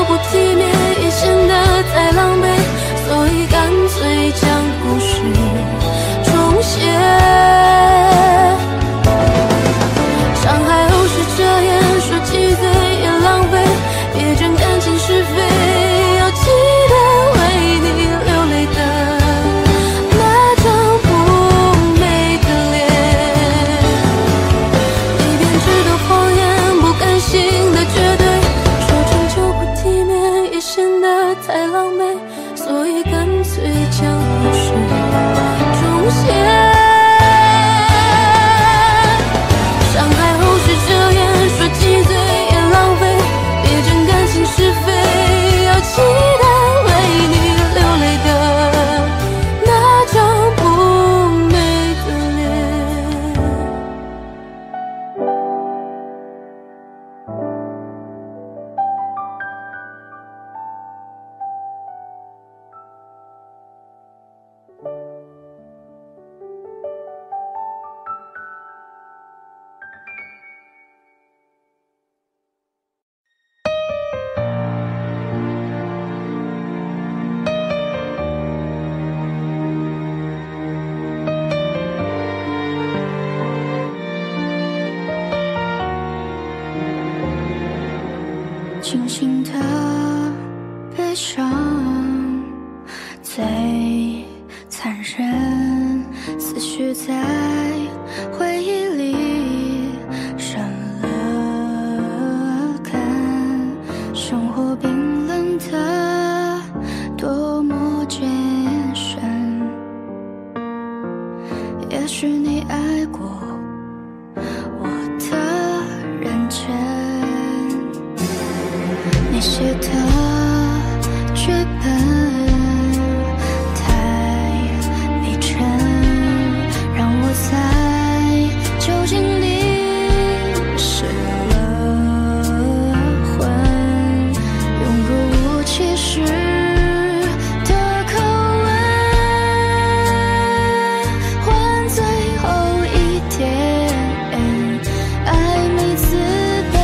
Speaker 2: 不体面，也显得太狼狈，所以干脆将故事重写。伤害后是遮掩，说几岁也浪费，别讲感情是非，要记得为你流泪的那张不美的脸。你编织的谎言，不甘心的绝对，说成就不体面，也显得太狼狈，所以干脆将故事重写。记得为你流泪的那张不美的脸。清醒的悲伤最残忍，思绪在回忆里生了根，生活冰冷的多么艰深。也许你爱过我的认真，你写的剧本太逼真，让我在酒精里失了魂，用若无其事的口吻换最后一点暧昧滋本。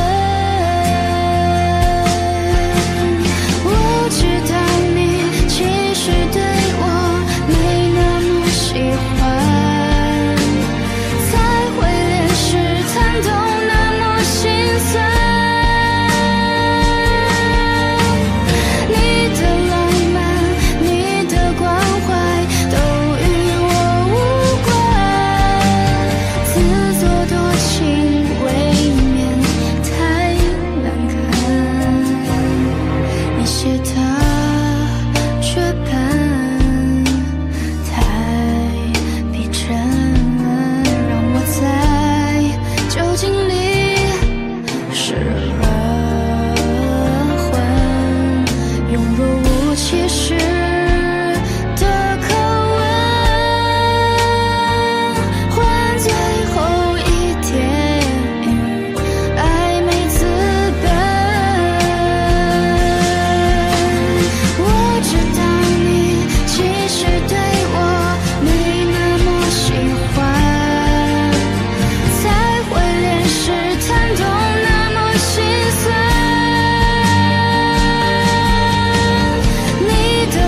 Speaker 2: 我知道你其实对我没那么喜欢，才会连试探都那么心酸。你的浪漫，你的关怀都与我无关，自作多情未免太难堪。你写的剧本太逼真，让我在酒精里失了魂，用若无其事的口吻换最后一点暧昧滋本。我知道你其实对我没那么喜欢，才会连试探都那么心酸。你的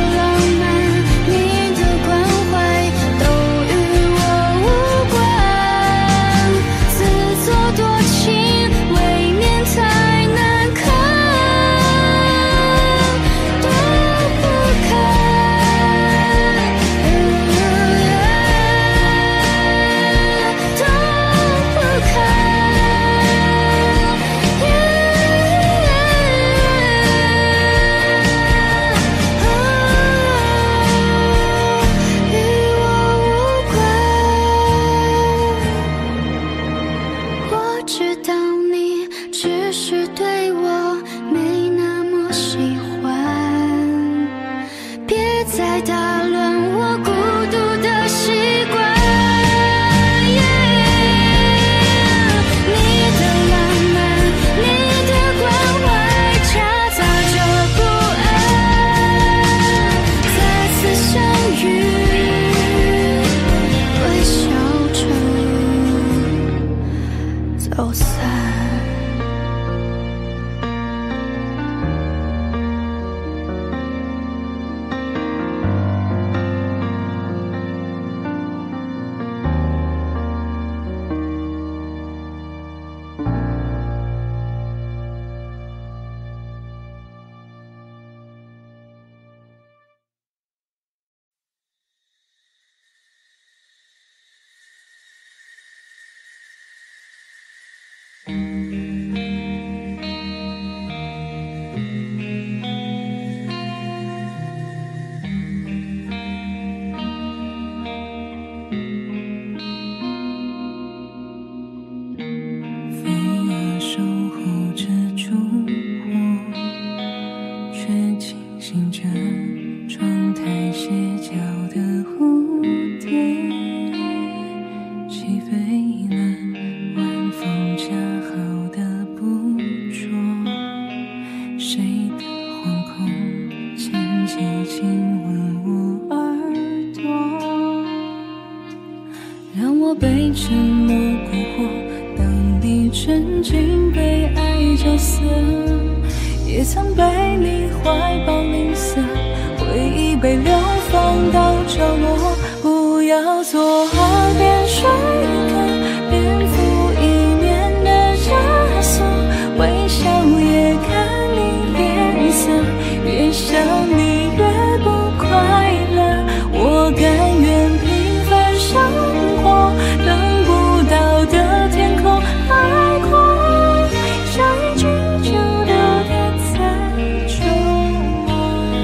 Speaker 2: 被沉默蛊惑，当你沉浸被爱角色，也曾被你怀抱吝啬，回忆被流放到角落。不要做耳边说一个，颠覆一面的枷锁，微笑也看你脸色，越想你越不快乐。我甘愿平凡生活，等不到的天空海阔，下一句就留它在周末。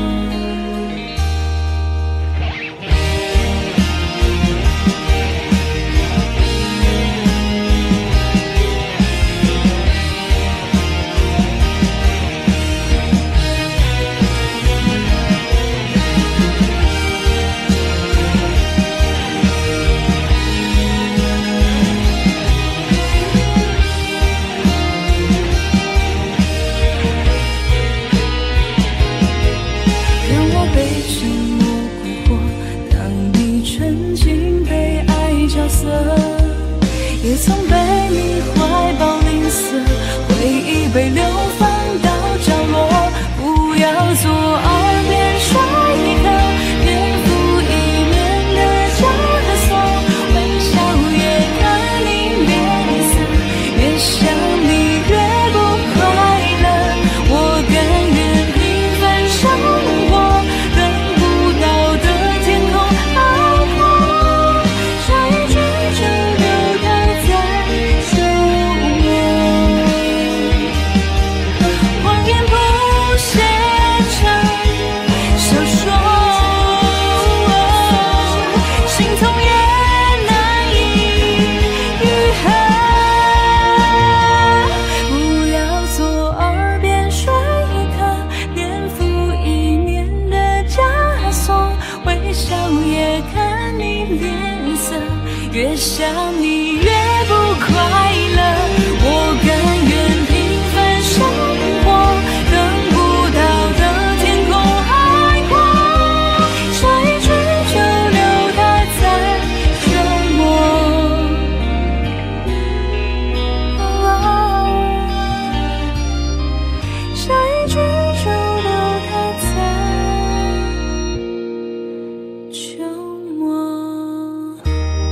Speaker 2: 也曾被你怀抱吝啬，回忆被流放到角落。不要做耳边说一个，颠覆一面的枷锁，微笑越看你脸色，越想你越不快乐。我甘愿平凡生活，等不到的天空海阔，下一句就留它在周末。谎言不写成小说，心痛也难以愈合。不要做耳边说一个，颠覆一面的枷锁，微笑也看你脸色，越想你越不快乐。我甘愿平凡生活，等不到的天空海阔，下一句就留它在周末。下一句就留它在周末。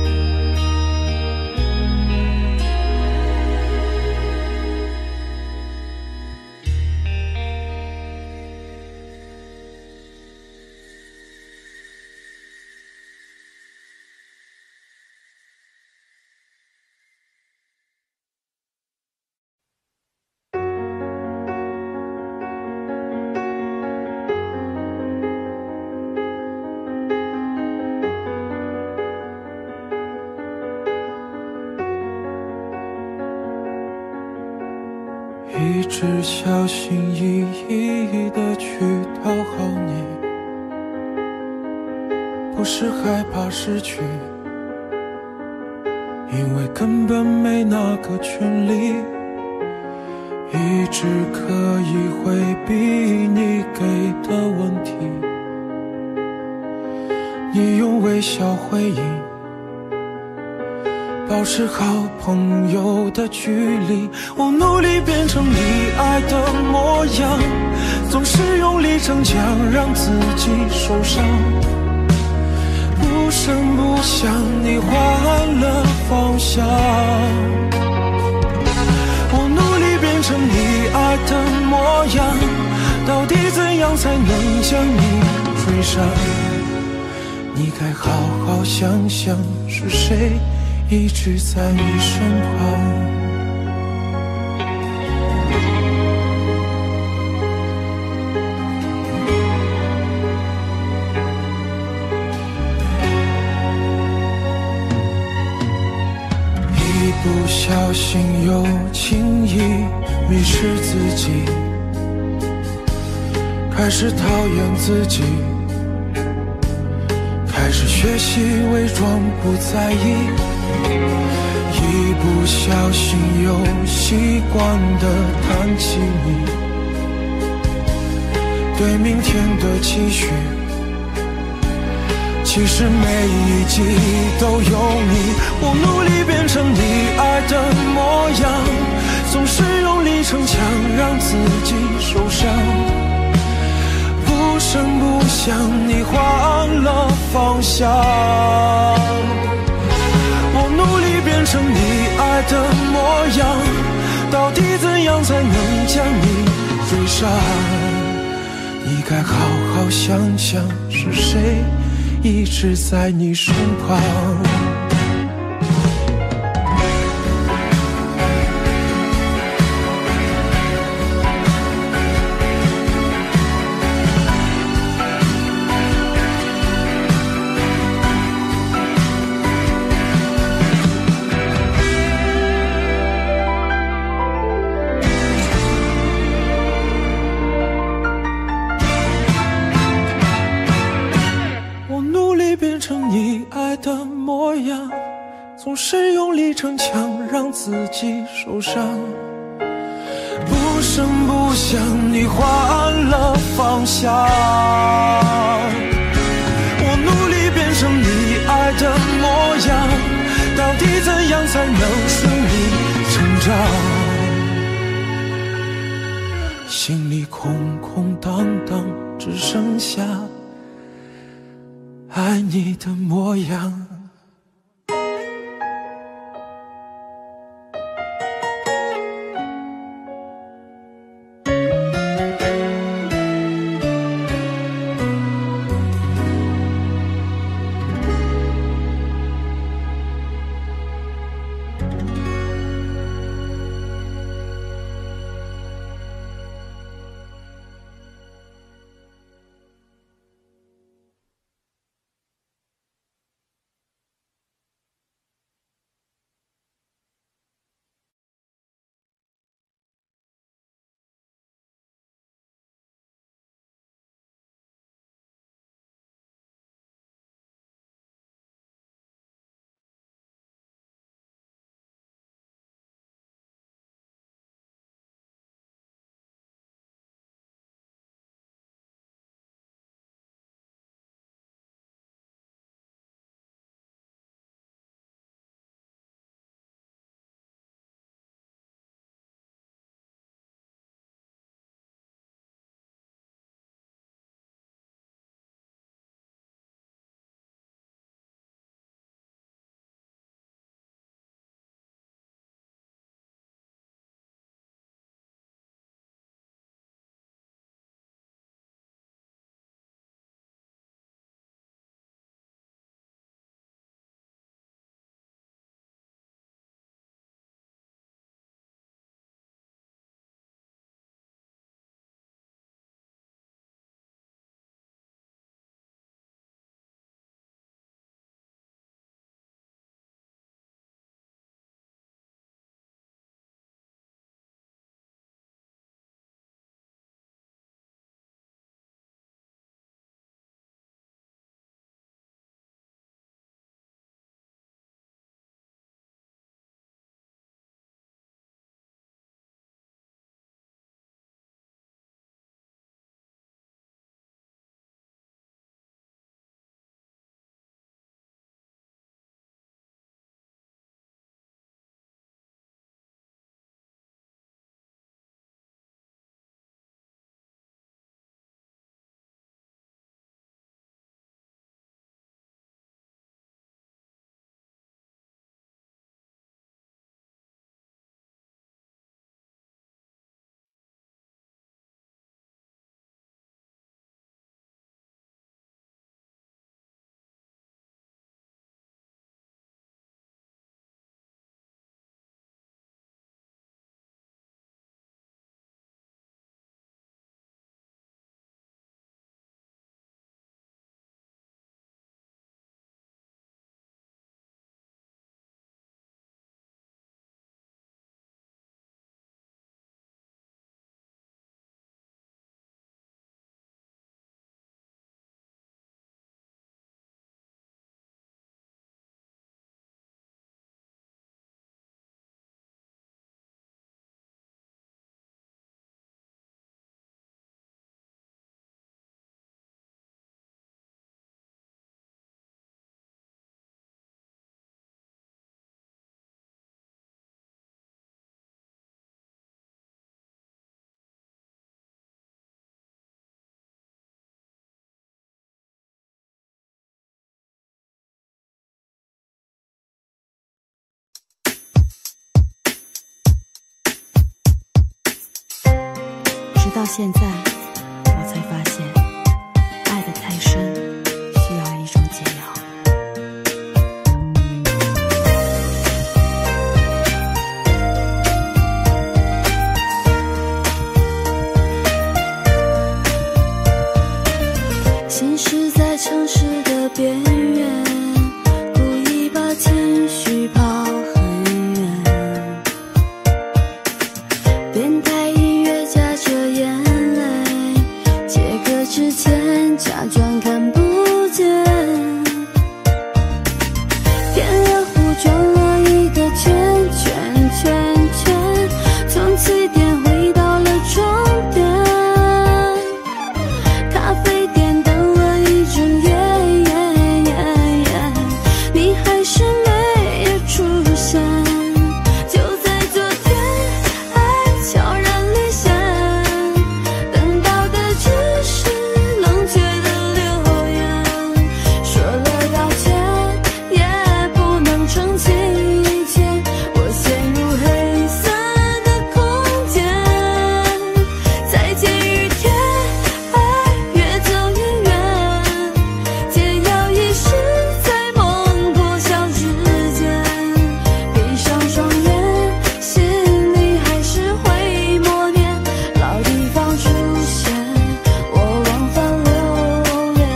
Speaker 5: 一直小心翼翼地去讨好你，不是害怕失去，因为根本没那个权利。一直可以回避你给的问题，你用微笑回应，保持好朋友的距离。我努力变成你爱的模样，总是用力逞强让自己受伤，不声不响你换了方向。我努力变成你爱的模样，到底怎样才能将你追上？你该好好想想，是谁一直在你身旁。一不小心又轻易迷失自己，开始讨厌自己，开始学习伪装不在意，一不小心又习惯地谈起你对明天的期许， 其实每一季都有你，我努力变成你爱的模样，总是用力逞强让自己受伤，不声不响你换了方向，我努力变成你爱的模样，到底怎样才能将你追上？你该好好想想，是谁一直在你身旁。变成你爱的模样，总是用力逞强让自己受伤，不声不响你换了方向，我努力变成你爱的模样，到底怎样才能顺利成长？心里空空荡荡，只剩下爱你的模样。
Speaker 3: 直到现在，我才发现，爱得太深，需要一种解药。心是在城市的边缘，故意把情绪跑很远。变态音乐夹着眼泪，切割之前假装看不见。天鹅湖转了一个圈圈圈圈，从起点回到了终点。咖啡店等了一整夜，你还是没有出现。就在昨天，爱悄然离线，等到的只是冷却的留言。说了道歉，也不能澄清一切。我陷入黑色的空间。再见雨天，爱越走越远，解药遗失在梦破晓之间。闭上双眼，心里还是会默念，老地方出现，我往返流连。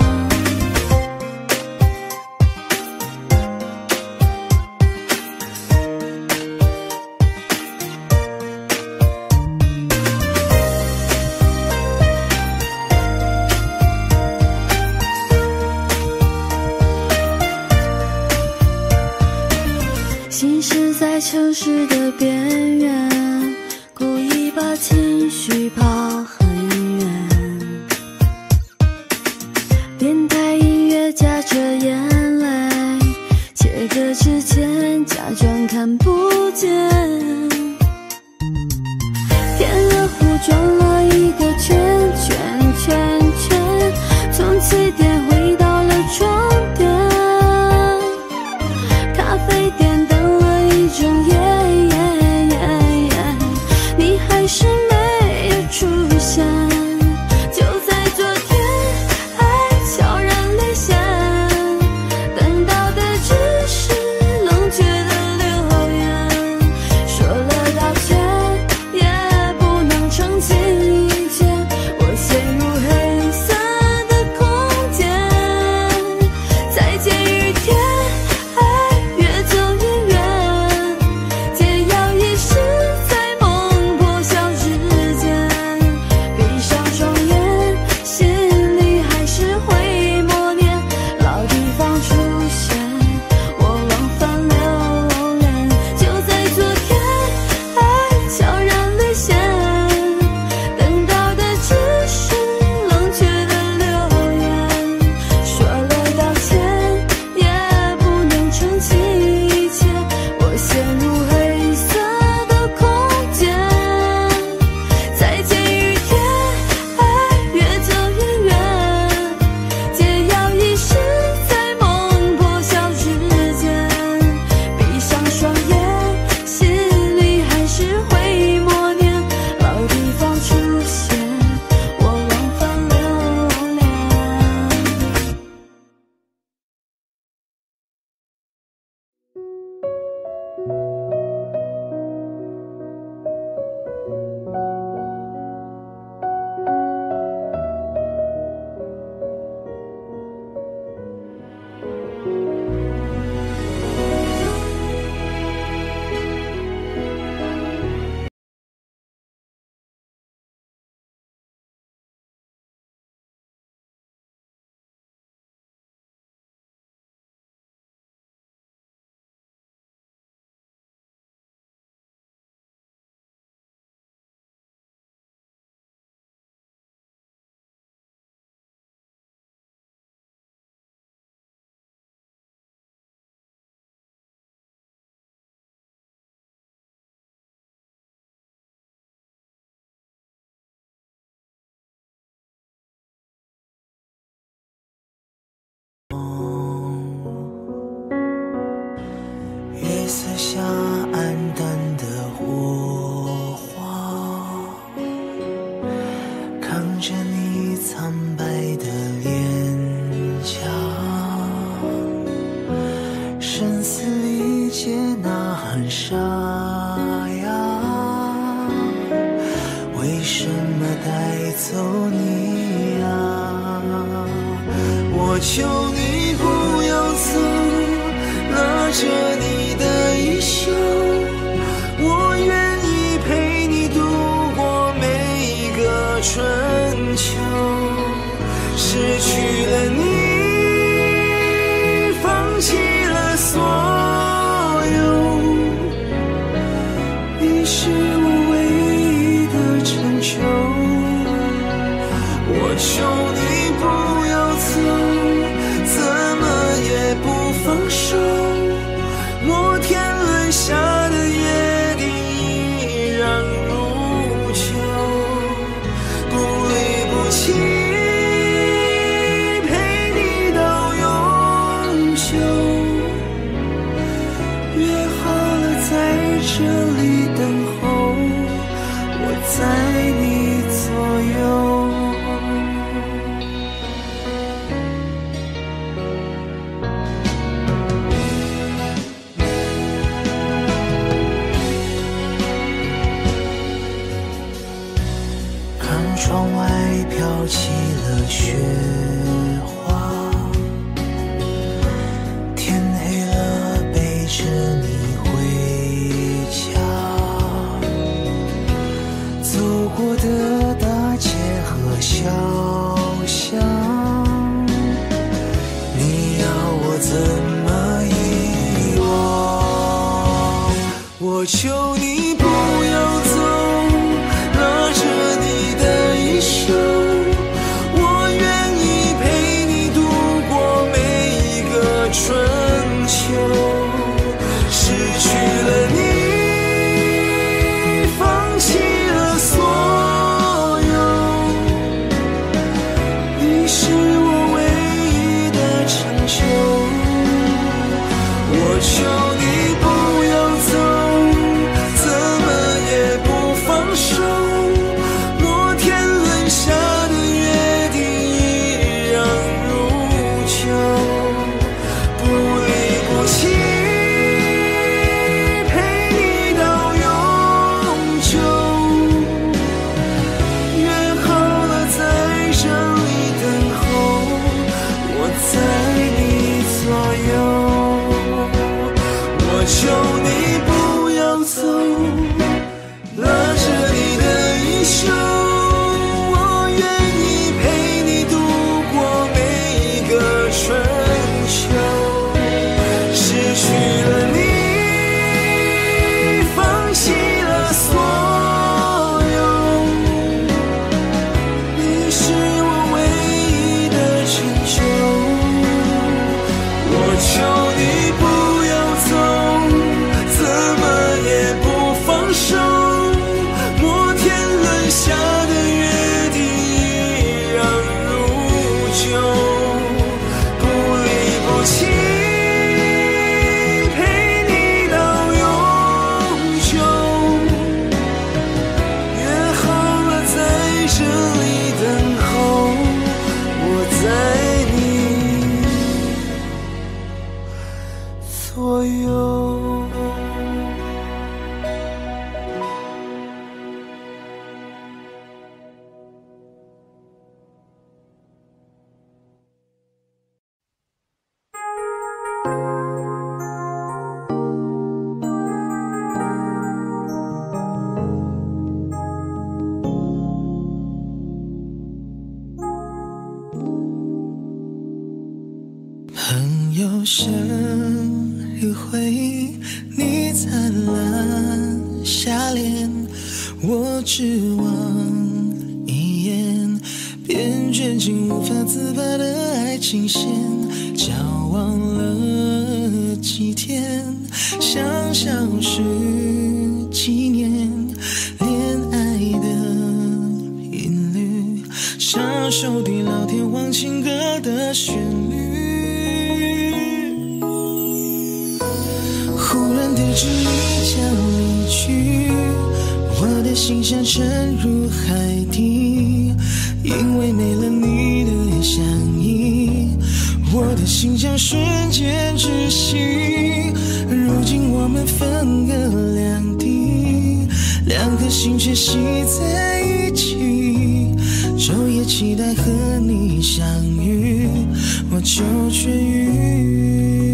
Speaker 3: 心是在城市的边缘，故意把情绪跑很远。变态音乐夹着眼泪，切割之前假装看不见。天鹅湖转了一个圈圈圈圈，从起点回到了终点。咖啡店等了一整夜，你还是没有出现。就在昨天，爱悄然离线，等到的只是冷却的留言。
Speaker 5: 走你啊！我求你不要走，拉着你的衣袖，我愿意陪你度过每一个春秋。失去了你，放弃了所有，你是我唯一的拯救。我求你不要走，怎么也不放手，摩天轮下的约定依然如旧，不离不弃，陪你到永久。约好了在这里等候，我在你左右。窗外飘起了雪花，天黑了，背着你回家。走过的大街和小巷，你要我怎么遗忘？我求你不要走，拉着你的衣袖，我愿意陪你度过每一个春秋。失去了你，放弃了所有，你是我唯一的拯救。我求你不要走，怎么也不放手，摩天轮下的约定依然如旧，不离不弃，陪你到永久。约好了在这里等候，我在你左右。我求你不要走，拉着你的衣袖，我愿意陪你度过每一个春秋。失去了你，放弃了所有，你是我唯一的拯救。我求你不要走，怎么也不放手，摩天轮下的约定依然如旧，不离不弃，陪你到永久。约好了在这里等候，我在你左右。朋友生日会，你灿烂笑脸，我只望一眼，便卷进无法自拔的爱情线。交往了几天，像消失几年，恋爱的频率像首地老天荒情歌的旋律。忽然得知你将离去，我的心像沉入海底，因为没了你的相依，我的心将瞬间窒息。如今我们分隔两地，两颗心却系在一起，找也期待和你相遇，我就痊愈。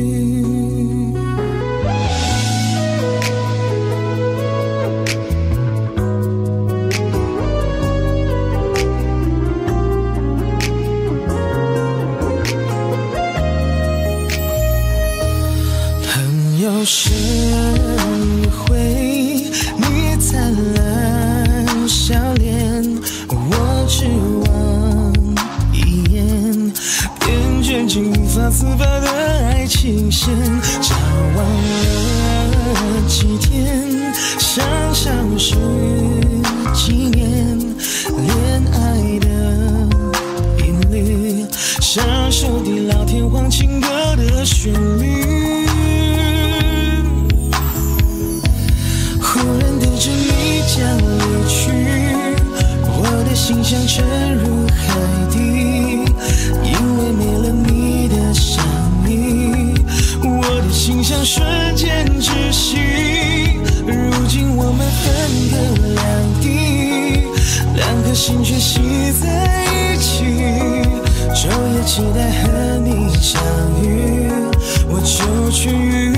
Speaker 5: 有时会你灿烂笑脸，我只望一眼，便卷进无法自拔的爱情线。交往了几天，像相识几年，恋爱的频率像首地老天荒情歌的旋律。忽然得知你将离去，我的心像沉入海底，因为没了你的相依，我的心像瞬间窒息。如今我们分隔两地，两颗心却系在一起，昼夜期待和你相遇，我就痊愈。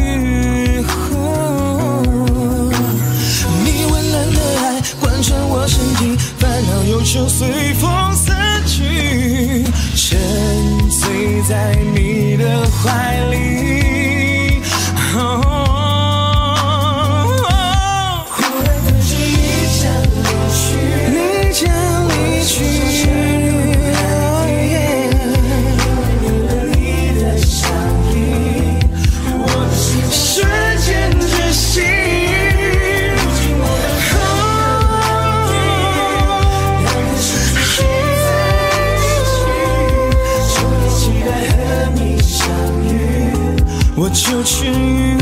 Speaker 5: 贯穿我身体，烦恼忧愁随风散去，沉醉在你的怀里。忽然得知你将离去，你将离去，有了你的相依，我的心瞬间窒息。我就痊愈。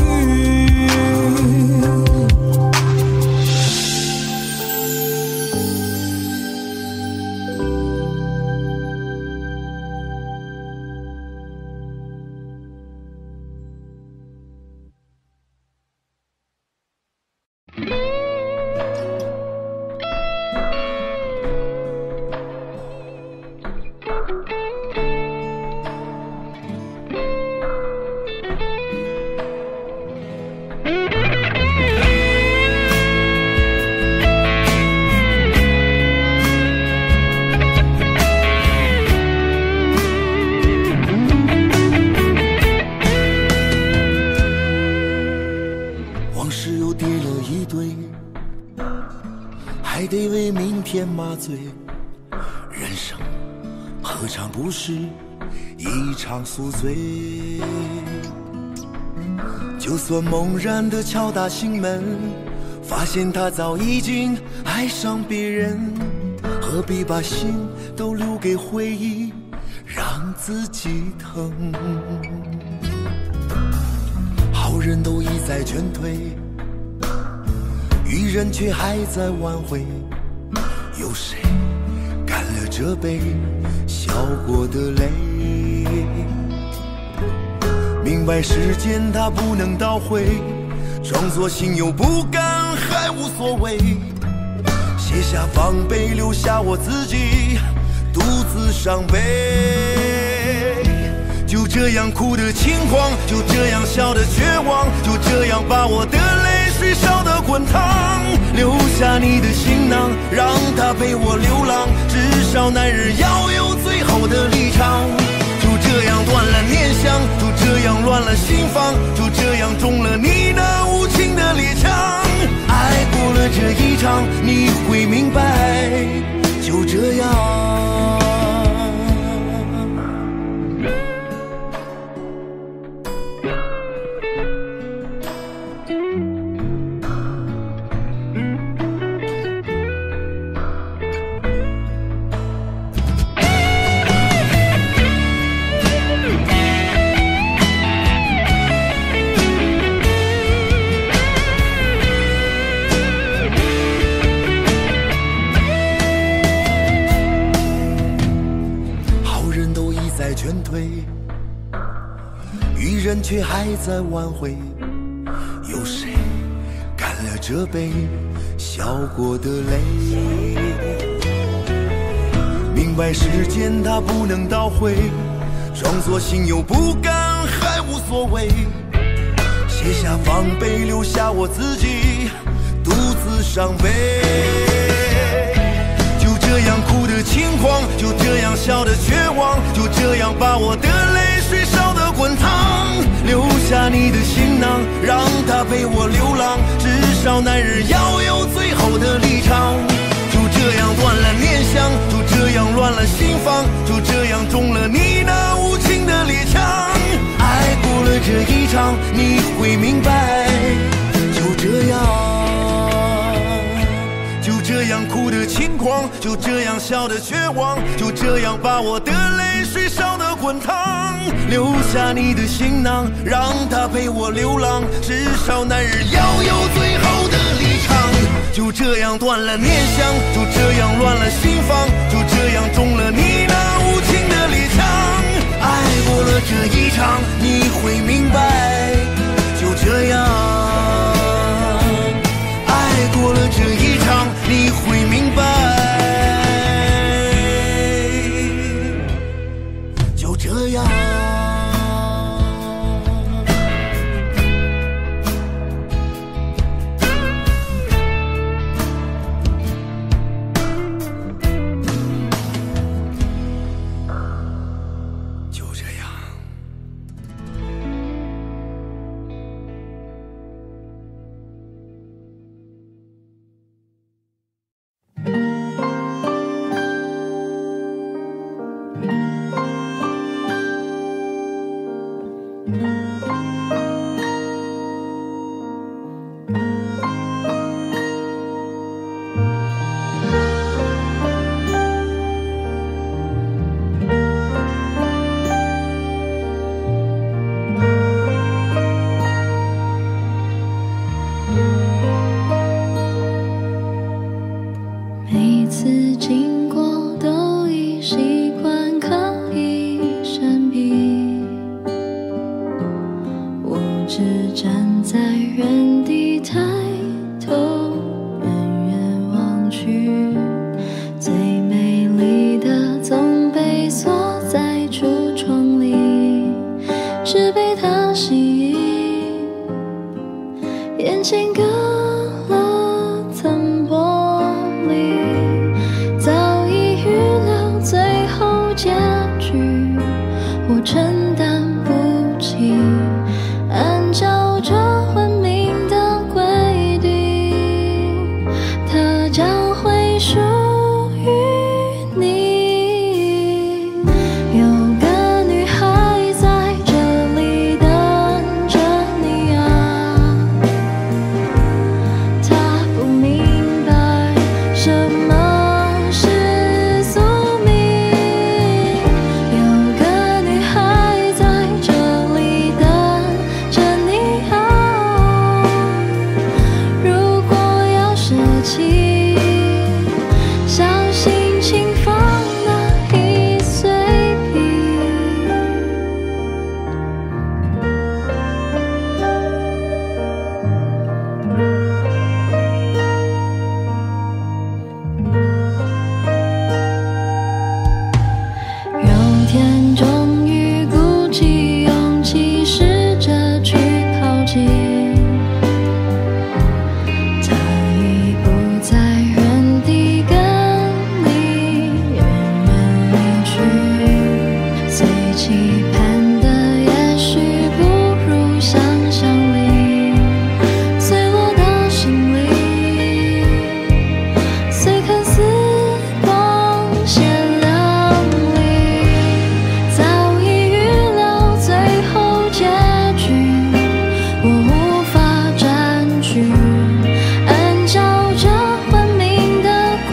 Speaker 7: 还得为明天麻醉，人生何尝不是一场宿醉？就算猛然地敲打心门，发现他早已经爱上别人，何必把心都留给回忆，让自己疼？好人都一再劝退，愚人却还在挽回，有谁干了这杯笑过的泪？明白时间它不能倒回，装作心有不甘还无所谓，卸下防备，留下我自己独自伤悲。就这样哭得轻狂，就这样笑得绝望，就这样把我的泪水烧得滚烫，留下你的行囊，让它陪我流浪，至少男人要有最后的立场。就这样断了念想，就这样乱了心房，就这样中了你那无情的猎枪。爱过了这一场，你会明白，就这样。劝退，愚人却还在挽回，有谁干了这杯笑过的泪？明明白时间它不能倒回，装作心有不甘还无所谓，卸下防备，留下我自己独自伤悲。就这样哭得轻狂，就这样笑得绝望，就这样把我的泪水烧得滚烫，留下你的行囊，让它陪我流浪，至少男人要有最后的立场。就这样断了念想，就这样乱了心房，就这样中了你那无情的猎枪。爱过了这一场，你会明白。就这样，就这样哭得轻狂，就这样笑得绝望，就这样把我的泪水烧得滚烫，留下你的行囊，让它陪我流浪，至少男人要有最后的立场。就这样断了念想，就这样乱了心房，就这样中了你那无情的猎枪。爱过了这一场，你会明白。就这样，爱过了这一场，你会明白。就这样。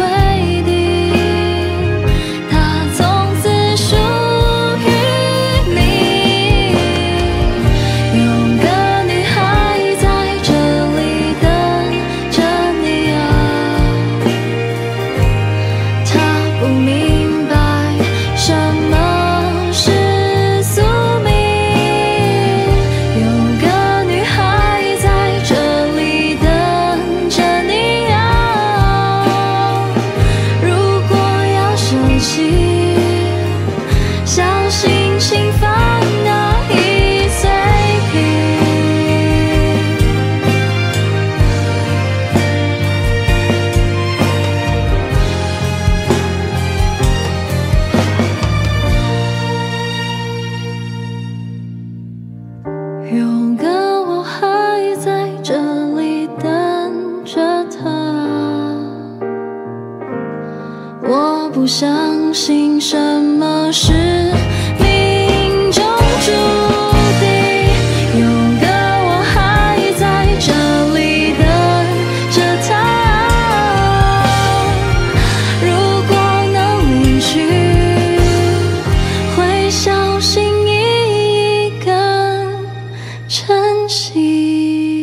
Speaker 2: 你。
Speaker 3: 小心翼翼更珍惜。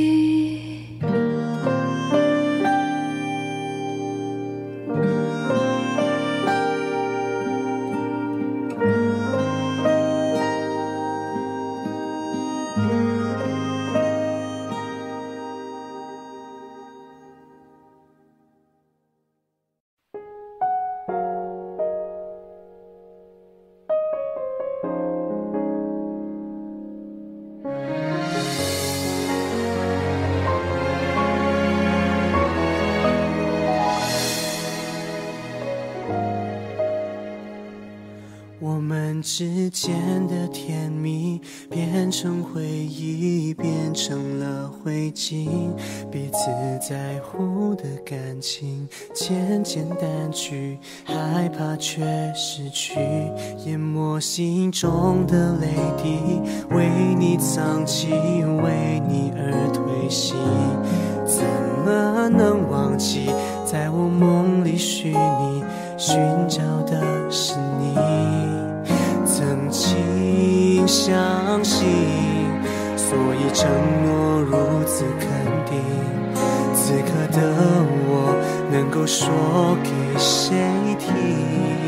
Speaker 5: 我们之间的甜蜜变成回忆，变成了灰烬，彼此在乎的感情渐渐淡去，害怕却失去，淹没心中的泪滴，为你藏起，为你而退席，怎么能忘记在我梦里许你寻找的是你，曾经相信，所以承诺如此肯定，此刻的我能够说给谁听？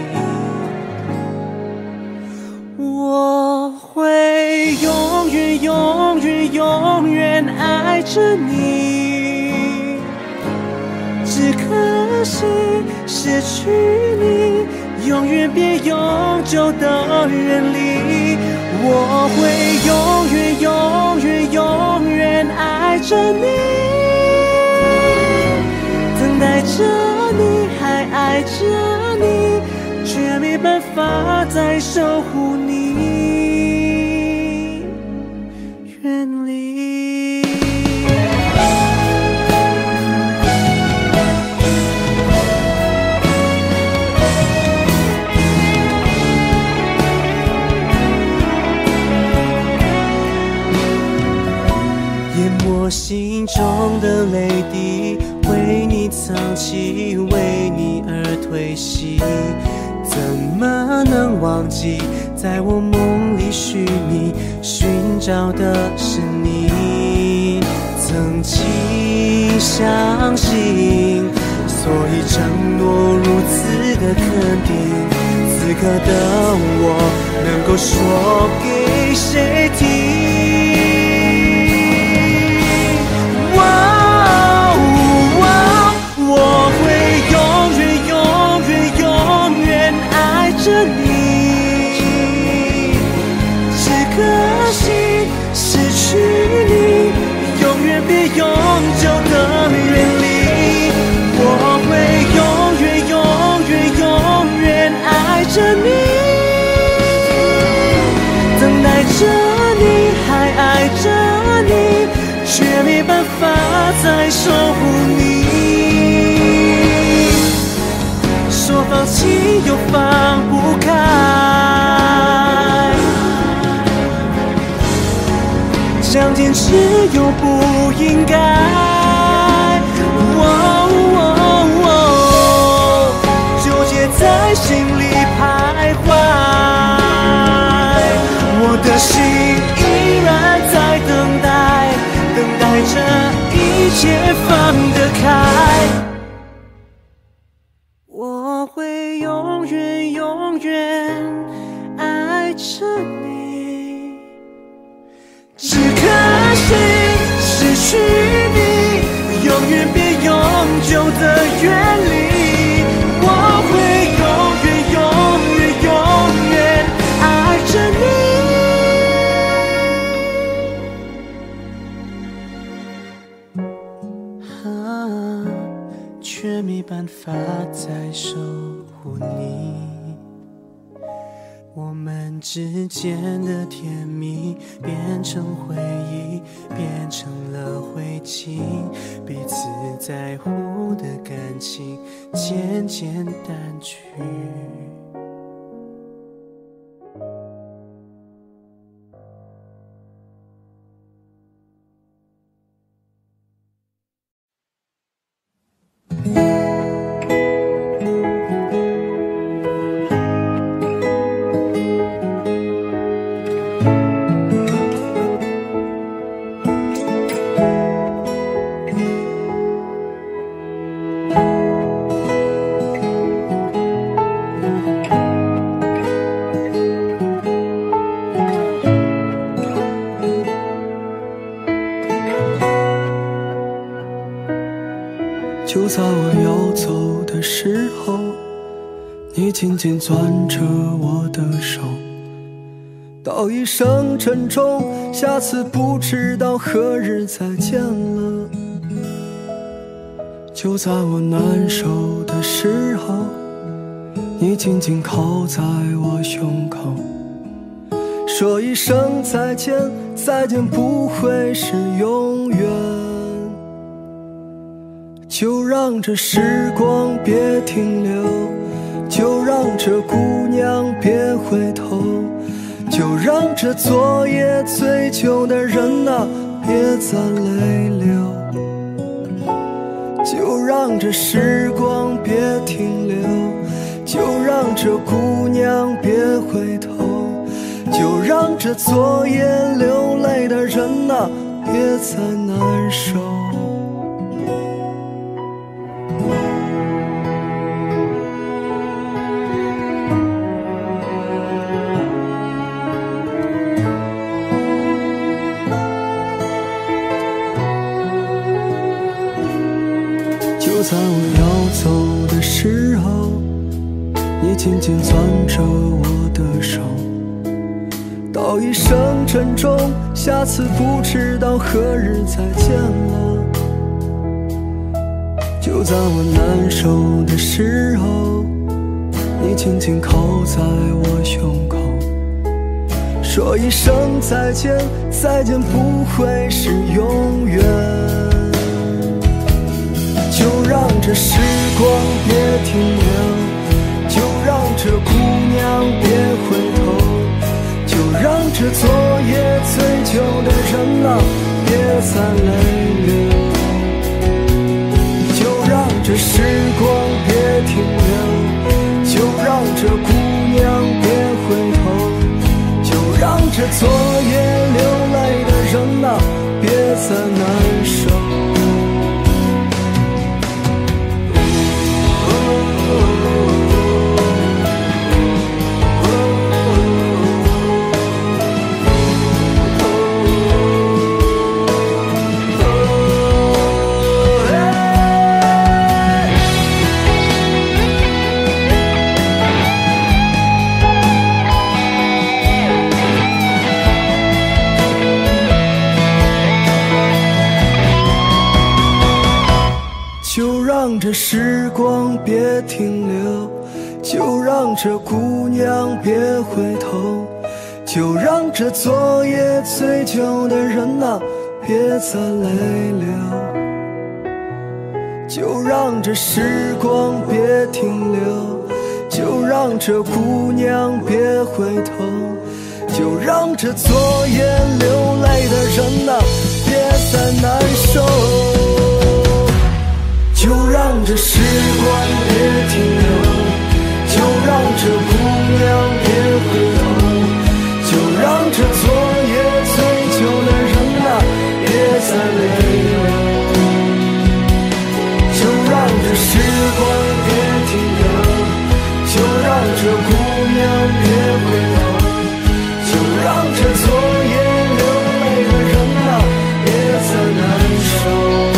Speaker 5: 我会永远永远永远爱着你，只可惜失去你，永远别永久的远离。我会永远永远永远爱着你，等待着你，还爱着你，却没办法再守护你，远离。心中的泪滴，为你藏起，为你而退席，怎么能忘记在我梦里许你寻找的是你，曾经相信，所以承诺如此的肯定，此刻的我能够说给谁听？我会永远永远永远爱着你，只可惜失去你，永远别永久的远离。我会永远永远永远爱着你，等待着你，还爱着你，却没办法再守护你。说放弃又放不开，想坚持又不应该，纠结在心里徘徊，我的心依然在等待，等待着一切放得开。我会永远永远爱着你，只可惜失去你，永远别永久的远离。我会永远永远永远爱着你，却没办法再守护你。我们之间的甜蜜变成回忆，变成了灰烬，彼此在乎的感情渐渐淡去。 紧攥着我的手，道一声珍重，下次不知道何日再见了。就在我难受的时候，你紧紧靠在我胸口，说一声再见，再见不会是永远。就让这时光别停留，就让这姑娘别回头，就让这昨夜醉酒的人啊别再泪流，就让这时光别停留，就让这姑娘别回头，就让这昨夜流泪的人啊别再难受。就在我要走的时候，你紧紧攥着我的手，道一声珍重，下次不知道何日再见了。就在我难受的时候，你紧紧靠在我胸口，说一声再见，再见不会是永远。就让这时光别停留，就让这姑娘别回头，就让这昨夜醉酒的人啊别再泪流，就让这时光别停留，就让这姑娘别回头，就让这昨夜流泪的人啊别再难受。就让这时光别停留，就让这姑娘别回头，就让这昨夜醉酒的人啊别再泪流，就让这时光别停留，就让这姑娘别回头，就让这昨夜流泪的人啊别再难受，就让这时光别停留，就让这姑娘别回头，就让这昨夜醉酒的人啊别再泪流，就让这时光别停留，就让这姑娘别回头，就让这昨夜流泪的人啊别再难受。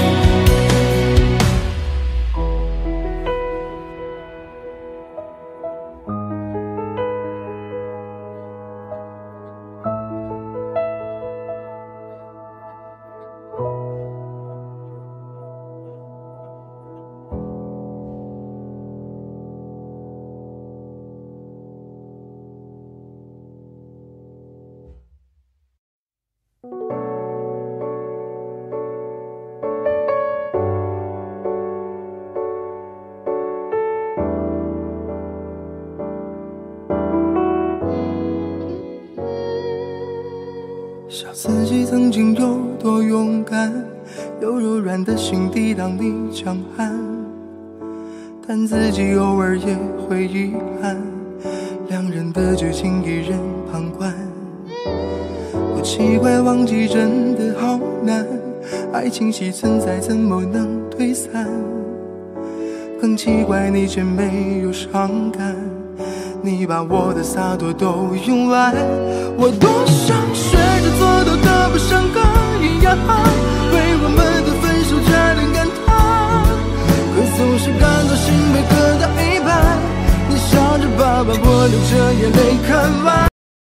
Speaker 8: 笑自己曾经有多勇敢，有柔软的心抵挡你强悍，但自己偶尔也会遗憾，两人的剧情一人旁观。不奇怪，忘记真的好难，爱情戏存在怎么能退散？更奇怪，你却没有伤感，你把我的洒脱都用完。我多想学着做到的不伤感一样，为我们的分手加点感叹，可总是感到心被割掉一半。你笑把玩，我流着眼泪看完。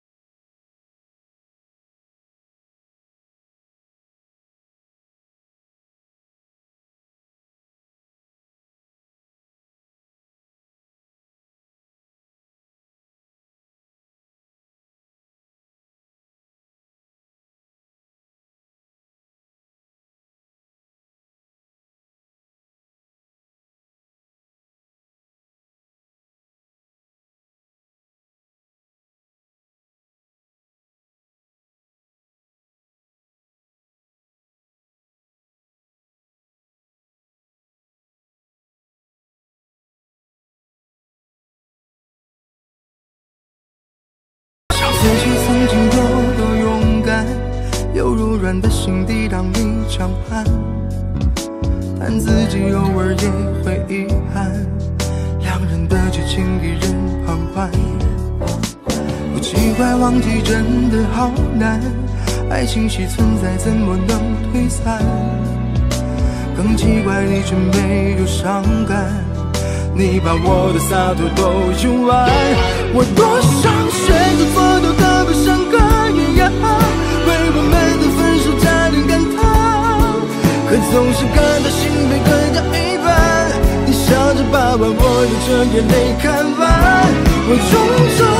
Speaker 8: 自己曾经有多勇敢，有柔软的心抵挡你强悍，但自己偶尔也会遗憾，两人的剧情一人旁观。不奇怪，忘记真的好难，爱情戏存在怎么能推散？更奇怪，你却没有伤感，你把我的洒脱都用完。我多想选择做到的不像个一样，为我们的分手加点感叹，可总是感到心被割掉一半。你笑着把玩，我流着眼泪看完。我终究